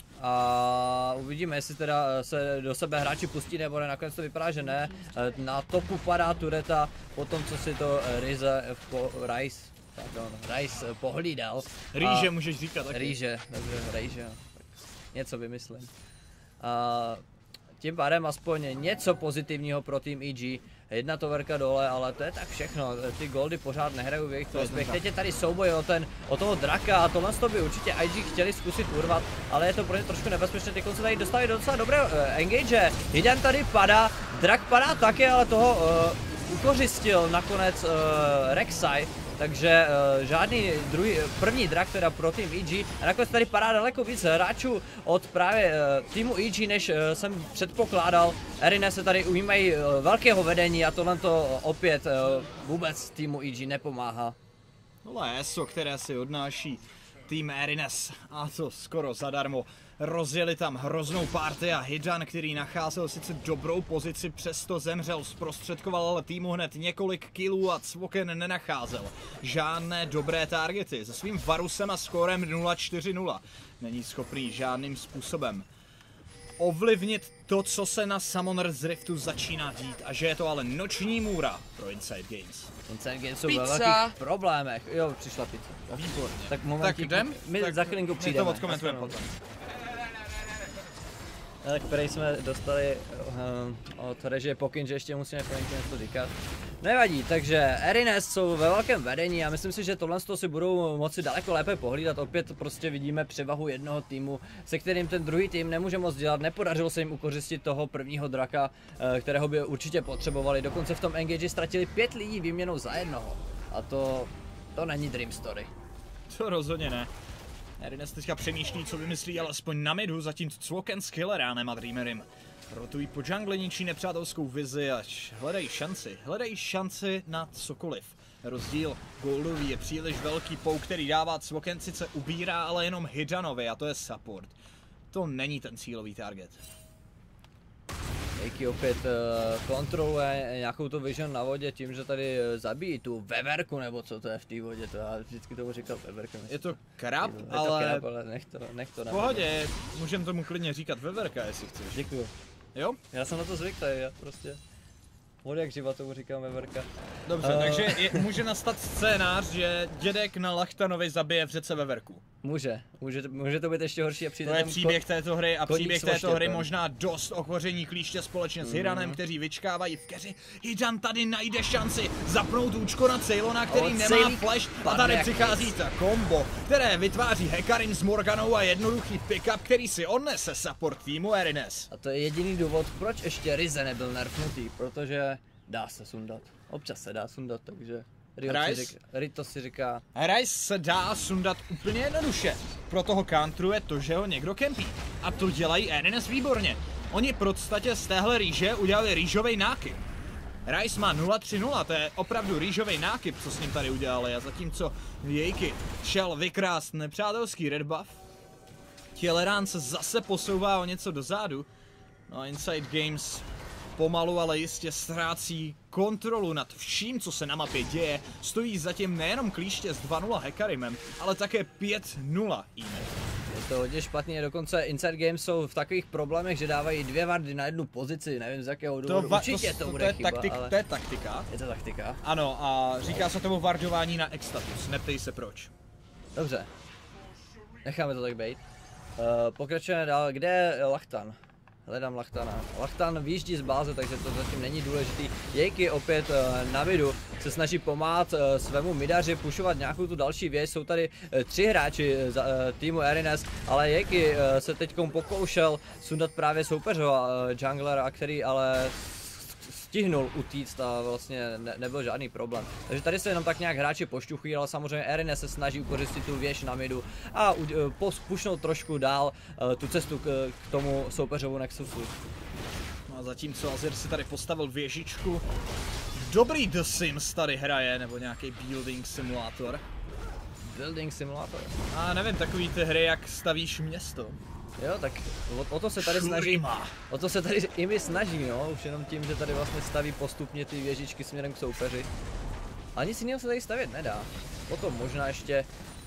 A uvidíme, jestli teda se do sebe hráči pustí nebo ne, nakonec to vypadá, že ne. Uh, na topu padá tureta, potom co si to uh, Rize, po, Rice, pardon, Rice pohlídal. Rýže můžeš říkat taky. Rýže, dobře, rýže, tak něco vymyslím. A tím pádem aspoň něco pozitivního pro tým E G. Jedna toverka dole, ale to je tak všechno. Ty goldy pořád nehrajou v jejich prospěch. Teď je tady souboj o, ten, o toho draka a tohle to by určitě I G chtěli zkusit urvat, ale je to pro ně trošku nebezpečné. Teď se tady dostávají docela dobré uh, engage. Jeden tady padá, drak padá také, ale toho uh, ukořistil nakonec uh, Rek'Sai. Takže uh, žádný druhý, první drak teda pro tým E G a nakonec tady padá daleko víc hráčů od právě uh, týmu E G, než uh, jsem předpokládal. Eriness se tady ujímají uh, velkého vedení a tohle to uh, opět uh, vůbec týmu E G nepomáhá. Tohle ESO, které si odnáší tým Eriness, a to skoro zadarmo. Rozjeli tam hroznou party a Hidan, který nacházel sice dobrou pozici, přesto zemřel, zprostředkoval ale týmu hned několik killů a Cwoken nenacházel žádné dobré targety. Se svým Varusem a skórem nula čtyři nula není schopný žádným způsobem ovlivnit to, co se na Summoners Riftu začíná dít, a že je to ale noční můra pro Inside Games. Inside Games jsou ve velkých problémech. Jo, přišla pizza. Výborně. Tak momentík, tak jdem? my tak za chvilinku přijdeme. My to odkomentujeme potom. Který jsme dostali um, od režie pokyn, že ještě musíme pro něco říkat. Nevadí, takže Eriness jsou ve velkém vedení a myslím si, že tohle si budou moci daleko lépe pohlídat. Opět prostě vidíme převahu jednoho týmu, se kterým ten druhý tým nemůže moc dělat. Nepodařilo se jim ukořistit toho prvního draka, kterého by určitě potřebovali. Dokonce v tom engage ztratili pět lidí výměnou za jednoho. A to, to není Dream Story. To rozhodně ne. Eriness teďka přemýšlí, co vymyslí alespoň na midu, zatímco Cwoken s Killeránem a Dreamerem rotují po džungli, ničí nepřátelskou vizi, až hledají šanci. Hledají šanci na cokoliv. Rozdíl goldový je příliš velký, Pouk, který dává Cwoken sice ubírá, ale jenom Hidanovi a to je support. To není ten cílový target. Jaký opět uh, kontroluje nějakou tu vision na vodě tím, že tady uh, zabíjí tu veverku, nebo co to je v té vodě, to já vždycky tomu říkal veverka. Je to krab, je ale... to krab, ale nech to, nech to v pohodě, můžem tomu klidně říkat veverka, jestli chceš. Děkuju. Jo? Já jsem na to zvyklý, já prostě... Od jak živa tomu říkám veverka. Dobře, Uh, takže je, může nastat scénář, že dědek na Lachtanovi zabije v řece veverku. Může, může, může to být ještě horší a přijde To je tam příběh této hry a koník příběh s této hry oštěpem. možná dost ochoření klíště společně s Hidanem, kteří vyčkávají v keři. Hidan tady najde šanci zapnout účko na Ceylona, který Ale nemá Ceylík flash a padne tady jak přichází nic. ta kombo, které vytváří Hecarim s Morganou a jednoduchý pickup, který si odnese support týmu Eriness. A to je jediný důvod, proč ještě Ryze nebyl nerfnutý, protože dá se sundat. Občas se dá sundat, takže Riot si Ryze? říká, Rito si říká, Ryze se dá sundat úplně jednoduše. Pro toho counteruje to, že ho někdo kempí. A to dělají Eriness výborně. Oni v podstatě z téhle rýže udělali rýžovej nákyp. Ryze má nula tři nula, to je opravdu rýžovej nákyp, co s ním tady udělali. A zatímco Jejky šel vykrást nepřátelský red buff, Killeran se zase posouvá o něco dozadu. No a Inside Games pomalu, ale jistě ztrácí kontrolu nad vším, co se na mapě děje. Stojí zatím nejenom klíště s dva nula Hecarimem, ale také pět nula Ime. je to hodně špatně, dokonce Inside Games jsou v takových problémech, že dávají dvě vardy na jednu pozici, nevím z jakého důvodu, va- určitě to, to, bude je chyba, taktik, ale to je taktika. je to taktika. Ano, a říká se tomu vardování na extatus, neptej se proč. Dobře, necháme to tak být. Uh, pokračujeme dál, kde je Lachtan? Hledám Lachtana. Lachtan výjíždí z báze, takže to zatím není důležitý. Jejky opět uh, na midu se snaží pomáhat uh, svému midaři pušovat nějakou tu další věc. Jsou tady uh, tři hráči za uh, týmu Eriness, ale Jejky uh, se teďkom pokoušel sundat právě soupeřova uh, junglera, který ale stihnul utíct a vlastně ne, nebyl žádný problém. Takže tady se jenom tak nějak hráči pošťuchují, ale samozřejmě Eriness se snaží ukořistit tu věž na midu a uh, pušnout trošku dál uh, tu cestu k, k tomu soupeřovu Nexusu. No a zatímco Azir si tady postavil věžičku, dobrý The Sims tady hraje, nebo nějaký building simulátor. Building simulator. A nevím, takový ty hry, jak stavíš město. Jo, tak o, o to se tady snaží, Shurima. o to se tady i my snaží, no, už jenom tím, že tady vlastně staví postupně ty věžičky směrem k soupeři. A nic jiného se tady stavět nedá. Potom možná ještě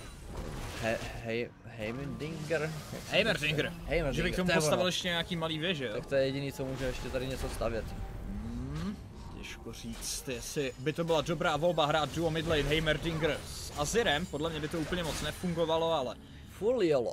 he, hej, Heimerdinger. Heimerdinger. Že bych Heimerdinger, k tomu to je postavil ono. ještě nějaký malý věže, jo? Tak to je jediný, co může ještě tady něco stavět. Hmm, těžko říct, jestli by to byla dobrá volba hrát duo midlane Heimerdinger s Azirem, podle mě by to úplně moc nefungovalo, ale... Full yellow.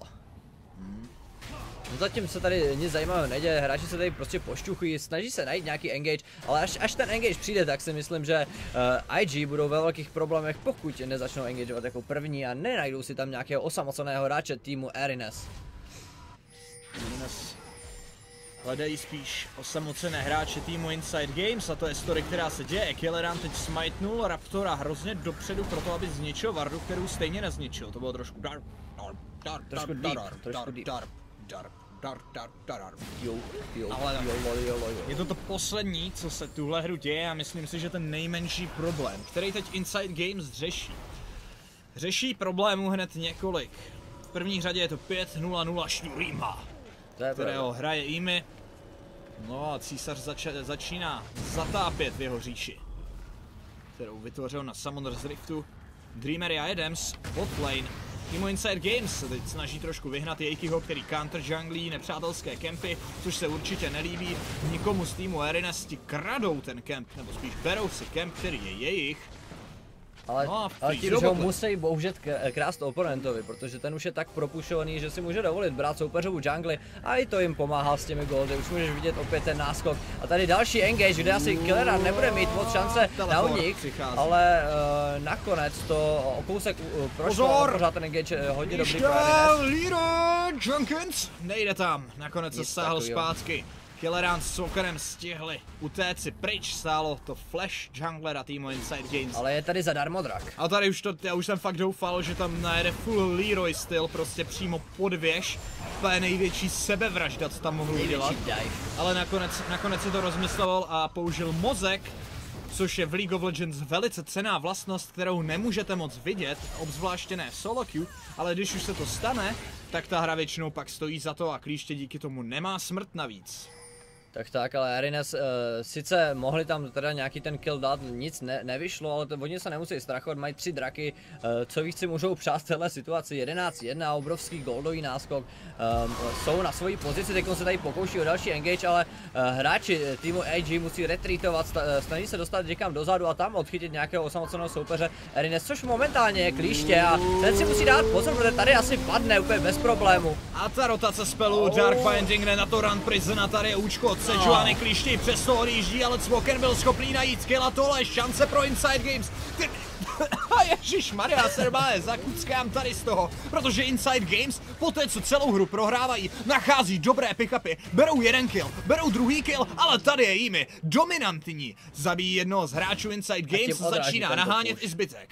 No zatím se tady nic zajímavého neděje, hráči se tady prostě pošťuchují, snaží se najít nějaký engage, ale až, až ten engage přijde, tak si myslím, že uh, I G budou ve velkých problémech, pokud nezačnou engageovat jako první a nenajdou si tam nějakého osamoceného hráče týmu Eriness. Eriness hledají spíš osamocené hráče týmu Inside Games a to je story, která se děje. Killeran teď smajtnul Raptora hrozně dopředu pro to, aby zničil vardu, kterou stejně nezničil. To bylo trošku dark, dark, dark, Trošku dark, deep, dark, trošku dark, deep. dark, dark, dark, dark, dark. Jo, jo, Ale- jo, jo, jo, jo. Je to to poslední, co se tuhle hru děje a myslím si, že ten nejmenší problém, který teď Inside Games řeší. Řeší problémů hned několik. V první řadě je to pět nula nula Shurima, To je kterého pravda. hraje Imi. No a císař zač- začíná zatápět v jeho říši, kterou vytvořil na Summoner's Riftu. Dreamer a Adams, bot lane. Týmu Inside Games se teď snaží trošku vyhnat Jejkyho, který counter junglí nepřátelské kempy, což se určitě nelíbí. Nikomu z týmu Eriness ti kradou ten kemp, nebo spíš berou si kemp, který je jejich. Ale, No a ale free tím, že ho robot. musí bohužet k- krást oponentovi, protože ten už je tak propušovaný, že si může dovolit brát soupeřovu jungli a i to jim pomáhá s těmi goldy. Už můžeš vidět opět ten náskok. A tady další engage, kde asi Killeran nebude mít moc šance na Teleport unik, přichází. ale uh, nakonec to o kousek uh, prošlo, Pozor! ale pořád ten engage uh, hodně dobrý Ještě pro Eriness. Leroy Jenkins nejde tam, nakonec se Nic stáhl takovýho. zpátky. Killeran s Smokerem stihli utéct si pryč, stálo to Flash junglera týmu Inside Games. Ale je tady zadarmo drak. A tady už to, já už jsem fakt doufal, že tam najede full Leroy styl, prostě přímo pod věž. To je největší sebevražda, co tam mohl udělat. Ale nakonec, nakonec si to rozmysloval a použil mozek, což je v League of Legends velice cenná vlastnost, kterou nemůžete moc vidět, obzvláště ne v solo queue, ale když už se to stane, tak ta hra většinou pak stojí za to a klíště díky tomu nemá smrt navíc. Tak tak, ale Arines, uh, sice mohli tam teda nějaký ten kill dát, nic ne, nevyšlo, ale to, oni se nemusí strachovat, mají tři draky, uh, co víc si můžou přát v téhle situaci, jedenáct jedna, obrovský goldový náskok, um, jsou na svojí pozici, teď se tady pokouší o další engage, ale uh, hráči týmu A G musí retreatovat, snaží se dostat někam dozadu a tam odchytit nějakého osamoceného soupeře Arines, což momentálně je klíště a ten si musí dát pozor, protože tady asi padne úplně bez problému. A ta rotace spelu, oh. Dark Binding jde na to Run Prison a tady je účko od Sejuani klíšti, přesto odjíždí, ale Smoken byl schopný najít kill a tohle je šance pro Inside Games. Ty... Ježišmarja, já se normálně zakuckám tady z toho, protože Inside Games, po té, co celou hru prohrávají, nachází dobré pick-upy, berou jeden kill, berou druhý kill, ale tady je jimi dominantní. Zabíjí jednoho z hráčů Inside Games, začíná nahánět i zbytek.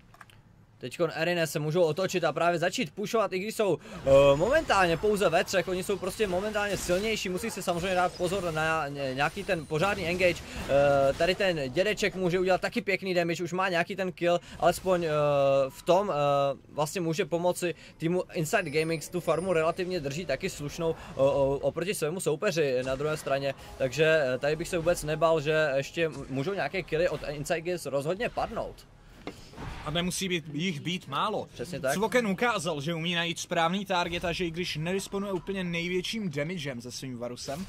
Teďkon Arines se můžou otočit a právě začít pušovat, i když jsou uh, momentálně pouze ve třech, oni jsou prostě momentálně silnější, musí si samozřejmě dát pozor na nějaký ten pořádný engage. Uh, tady ten dědeček může udělat taky pěkný damage, už má nějaký ten kill, alespoň uh, v tom uh, vlastně může pomoci týmu Inside Gaming, tu farmu relativně drží taky slušnou uh, uh, oproti svému soupeři na druhé straně, takže uh, tady bych se vůbec nebal, že ještě můžou nějaké killy od Inside Games rozhodně padnout. A nemusí být, jich být málo. Přesně tak. Smoken ukázal, že umí najít správný target a že i když nedisponuje úplně největším damagem se svým Varusem,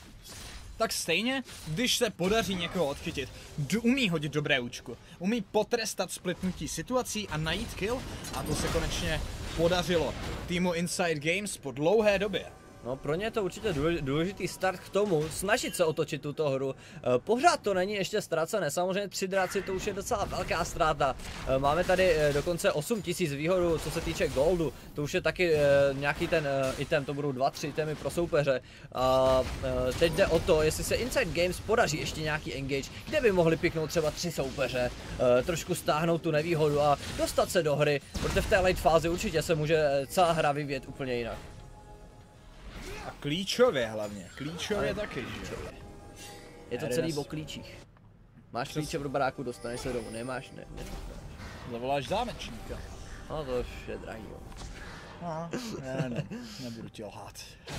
tak stejně, když se podaří někoho odchytit, umí hodit dobré účko. Umí potrestat splitnutí situací a najít kill. A to se konečně podařilo týmu Inside Games po dlouhé době. No, pro ně je to určitě důležitý start k tomu, snažit se otočit tuto hru. E, pořád to není ještě ztracené, samozřejmě tři draci to už je docela velká ztráta. E, máme tady e, dokonce osm tisíc výhodu, co se týče goldu, to už je taky e, nějaký ten e, item, to budou dva, tři itemy pro soupeře. A e, teď jde o to, jestli se Inside Games podaří ještě nějaký engage, kde by mohli piknout třeba tři soupeře, e, trošku stáhnout tu nevýhodu a dostat se do hry, protože v té late fázi určitě se může celá hra vyvíjet úplně jinak. A klíčově hlavně, klíčově Ale taky, že? Je to celý o klíčích. Máš klíče v baráku, dostaneš se domů, nemáš, ne, ne. Zavoláš zámečníka. No to už je drahý, jo. No, ne, ne, nebudu ti lhát.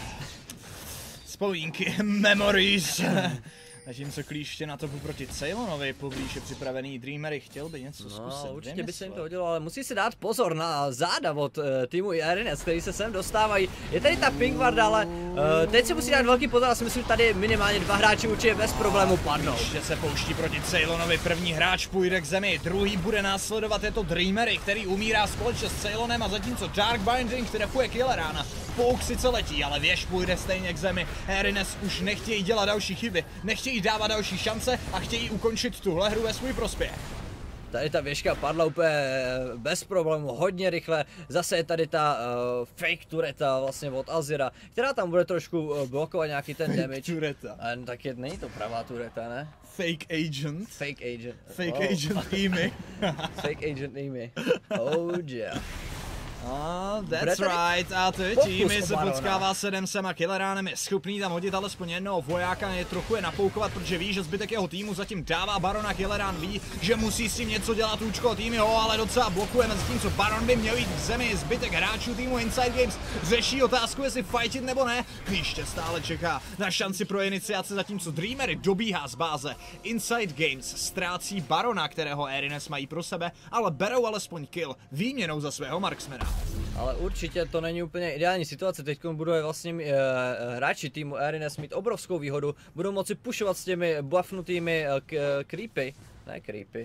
Vzpomínky, memories. Zatímco klíště na topu proti Ceylonovi, poblíž je připravený Dreamery, chtěl by něco zkusit. No, určitě by se jim to hodilo, ale musí si dát pozor na záda od uh, týmu Arines, který se sem dostávají. Je tady ta Pink Ward, ale uh, teď si musí dát velký pozor, já si myslím, že tady minimálně dva hráči určitě bez problému padnou. Ještě se pouští proti Ceylonovi, první hráč půjde k zemi, druhý bude následovat, je to Dreamery, který umírá společně s Ceylonem a zatímco Dark Binding trefuje Killerana. Pouk sice letí, ale věž půjde stejně k zemi. Arines už nechtějí dělat další chyby, nechtějí dávat další šance a chtějí ukončit tuhle hru ve svůj prospěch. Tady ta věžka padla úplně bez problému, hodně rychle. Zase je tady ta uh, fake tureta vlastně od Azira, která tam bude trošku uh, blokovat nějaký ten fake damage. Tureta. A tak je, není to pravá tureta, ne? Fake agent. Fake agent. Fake oh. agent Emi. Fake agent Emi. Oh yeah. Ah, that's right. A teď Emi se potkává s Edemsem a Killeranem, je schopný tam hodit alespoň jednoho vojáka, je trochu je napoukovat, protože ví, že zbytek jeho týmu zatím dává Barona. Killeran ví, že musí s tím něco dělat účko týmy ho, ale docela blokujeme, zatímco Baron by měl jít k zemi. Zbytek hráčů týmu Inside Games řeší otázku, jestli fightit nebo ne. Klíště stále čeká na šanci pro iniciaci, zatímco Dreamery dobíhá z báze. Inside Games ztrácí Barona, kterého Arines mají pro sebe, ale berou alespoň kill výměnou za svého marksmana. Ale určitě to není úplně ideální situace, teď budou vlastně e, hráči týmu Arines mít obrovskou výhodu, budou moci pushovat s těmi buffnutými e, creepy, ne creepy,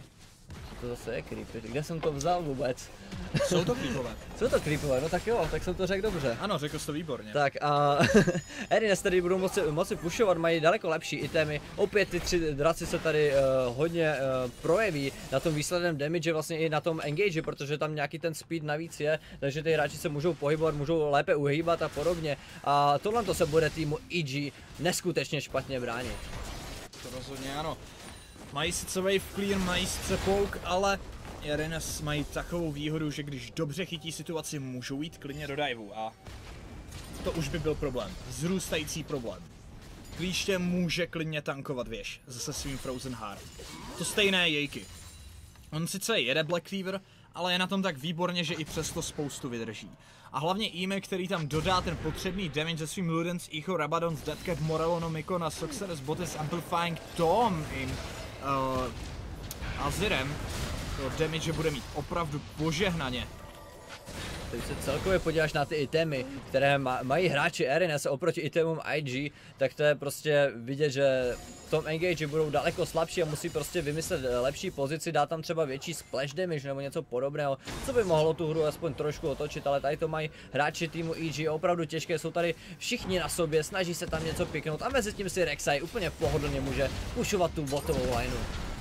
To zase je creepy, kde jsem to vzal vůbec? Jsou to creepové. Jsou to creepové, no tak jo, tak jsem to řekl dobře. Ano, řekl jsi to výborně. Tak a Eriness tady budou moci, moci pushovat, mají daleko lepší itemy, opět ty tři draci se tady uh, hodně uh, projeví na tom výsledném damage, vlastně i na tom engage, protože tam nějaký ten speed navíc je, takže ty hráči se můžou pohybovat, můžou lépe uhýbat a podobně. A tohle to se bude týmu E G neskutečně špatně bránit. To rozhodně ano. Mají sice wave clear, mají sice poke, ale Eriness mají takovou výhodu, že když dobře chytí situaci, můžou jít klidně do diveu a to už by byl problém. Zrůstající problém. Klíště může klidně tankovat věž se svým Frozen Heart. To stejné je Jejky. On sice jede Black Cleaver, ale je na tom tak výborně, že i přesto spoustu vydrží. A hlavně Ime, který tam dodá ten potřebný damage se svým Ludens, Echo, Rabadon, Deadcat, Morello, Nomiko na Sorceress, Botis, Amplifying Tom in uh, Azirem, to damage bude mít opravdu požehnaně. Když se celkově podíváš na ty itemy, které mají hráči Eriness oproti itemům I G, tak to je prostě vidět, že v tom engage budou daleko slabší a musí prostě vymyslet lepší pozici, dát tam třeba větší splash damage nebo něco podobného, co by mohlo tu hru aspoň trošku otočit, ale tady to mají hráči týmu E G opravdu těžké, jsou tady všichni na sobě, snaží se tam něco piknout a mezi tím si Rek'Sai úplně pohodlně může pushovat tu botovou lineu.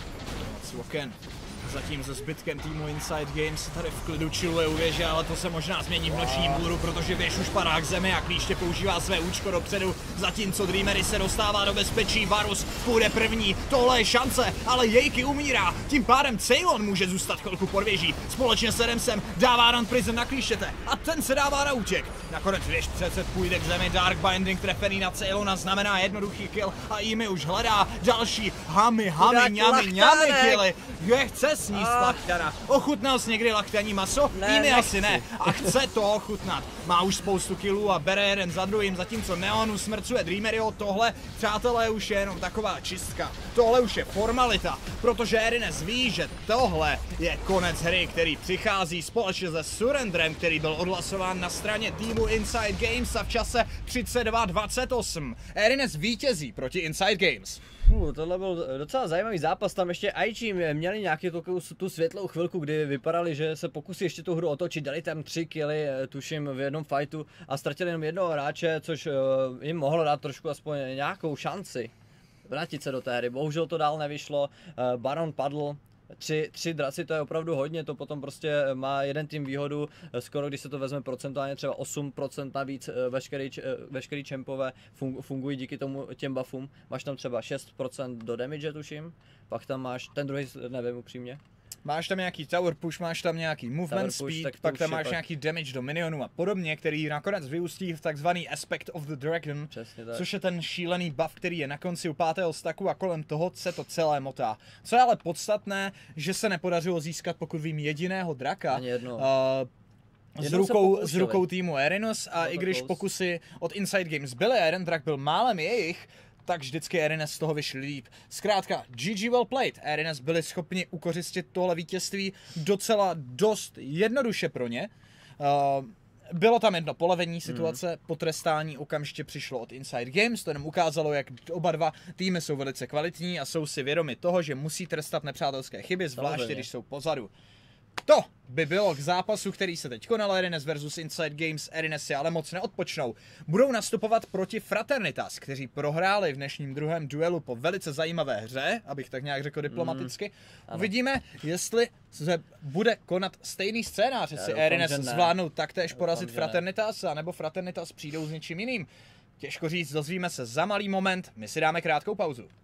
Sloken. Zatím se zbytkem týmu Inside Games tady v klidu chilluje u věže, ale to se možná změní v nočním můru, protože věž už padá k zemi a klíště používá své účko dopředu, zatímco Dreamery se dostává do bezpečí, Varus půjde první, tohle je šance, ale Jejky umírá, tím pádem Ceylon může zůstat chvilku pod věží, společně s Remsem dává run prison na klíštěte a ten se dává na útěk. Nakonec věž přece půjde k zemi, Dark Binding trefený na Ceylona znamená jednoduchý kill a Imi už hledá další hamy, hamy, ňamy, ňamy killy, je chce sníst lachtana. Ochutnal jsi někdy lachtaní maso? Ne, Imi asi nechci. ne. A chce to ochutnat. Má už spoustu killů a bere jeden za druhým, zatímco Neonu smrcuje Dreameryho. Tohle, přátelé, už je jenom taková čistka. Tohle už je formalita, protože Eriness ví, že tohle je konec hry, který přichází společně se Surrenderem, který byl odhlasován na straně týmu Inside Games a v čase třicet dva dvacet osm. Eriness vítězí proti Inside Games. Uh, tohle byl docela zajímavý zápas, tam ještě I G měli nějaký tu, tu světlou chvilku, kdy vypadali, že se pokusí ještě tu hru otočit, dali tam tři killy, tuším v jednom fightu a ztratili jenom jednoho hráče, což uh, jim mohlo dát trošku aspoň nějakou šanci vrátit se do té hry, bohužel to dál nevyšlo, uh, Baron padl. Tři, tři draci, to je opravdu hodně, to potom prostě má jeden tým výhodu, skoro když se to vezme procentuálně třeba osm procent navíc, veškerý, veškerý čempové fungují díky tomu těm buffům, máš tam třeba šest procent do damage tuším, pak tam máš, ten druhý nevím upřímně. Máš tam nějaký tower push, máš tam nějaký movement push, speed, pak tam máš pak... nějaký damage do minionů a podobně, který nakonec vyústí v takzvaný Aspect of the Dragon, což je ten šílený buff, který je na konci u pátého staku a kolem toho se to celé motá. Co je ale podstatné, že se nepodařilo získat, pokud vím, jediného draka. Ani jedno. Uh, S rukou, s rukou týmu Eriness a no, i když pokusy od Inside Games byly a jeden drak byl málem jejich, tak vždycky Eriness z toho vyšli líp. Zkrátka, G G well played. Eriness byli schopni ukořistit tohle vítězství docela dost jednoduše pro ně. Uh, bylo tam jedno polevení situace, mm. potrestání okamžitě přišlo od Inside Games, to jenom ukázalo, jak oba dva týmy jsou velice kvalitní a jsou si vědomi toho, že musí trestat nepřátelské chyby, zvláště když jsou pozadu. To by bylo k zápasu, který se teď konal, Eriness versus Inside Games. Eriness si ale moc neodpočnou. Budou nastupovat proti Fraternitas, kteří prohráli v dnešním druhém duelu po velice zajímavé hře, abych tak nějak řekl diplomaticky. Mm, Uvidíme, jestli se bude konat stejný scénář, jestli Eriness zvládnou taktéž porazit Fraternitas, anebo Fraternitas přijdou s něčím jiným. Těžko říct, dozvíme se za malý moment, my si dáme krátkou pauzu.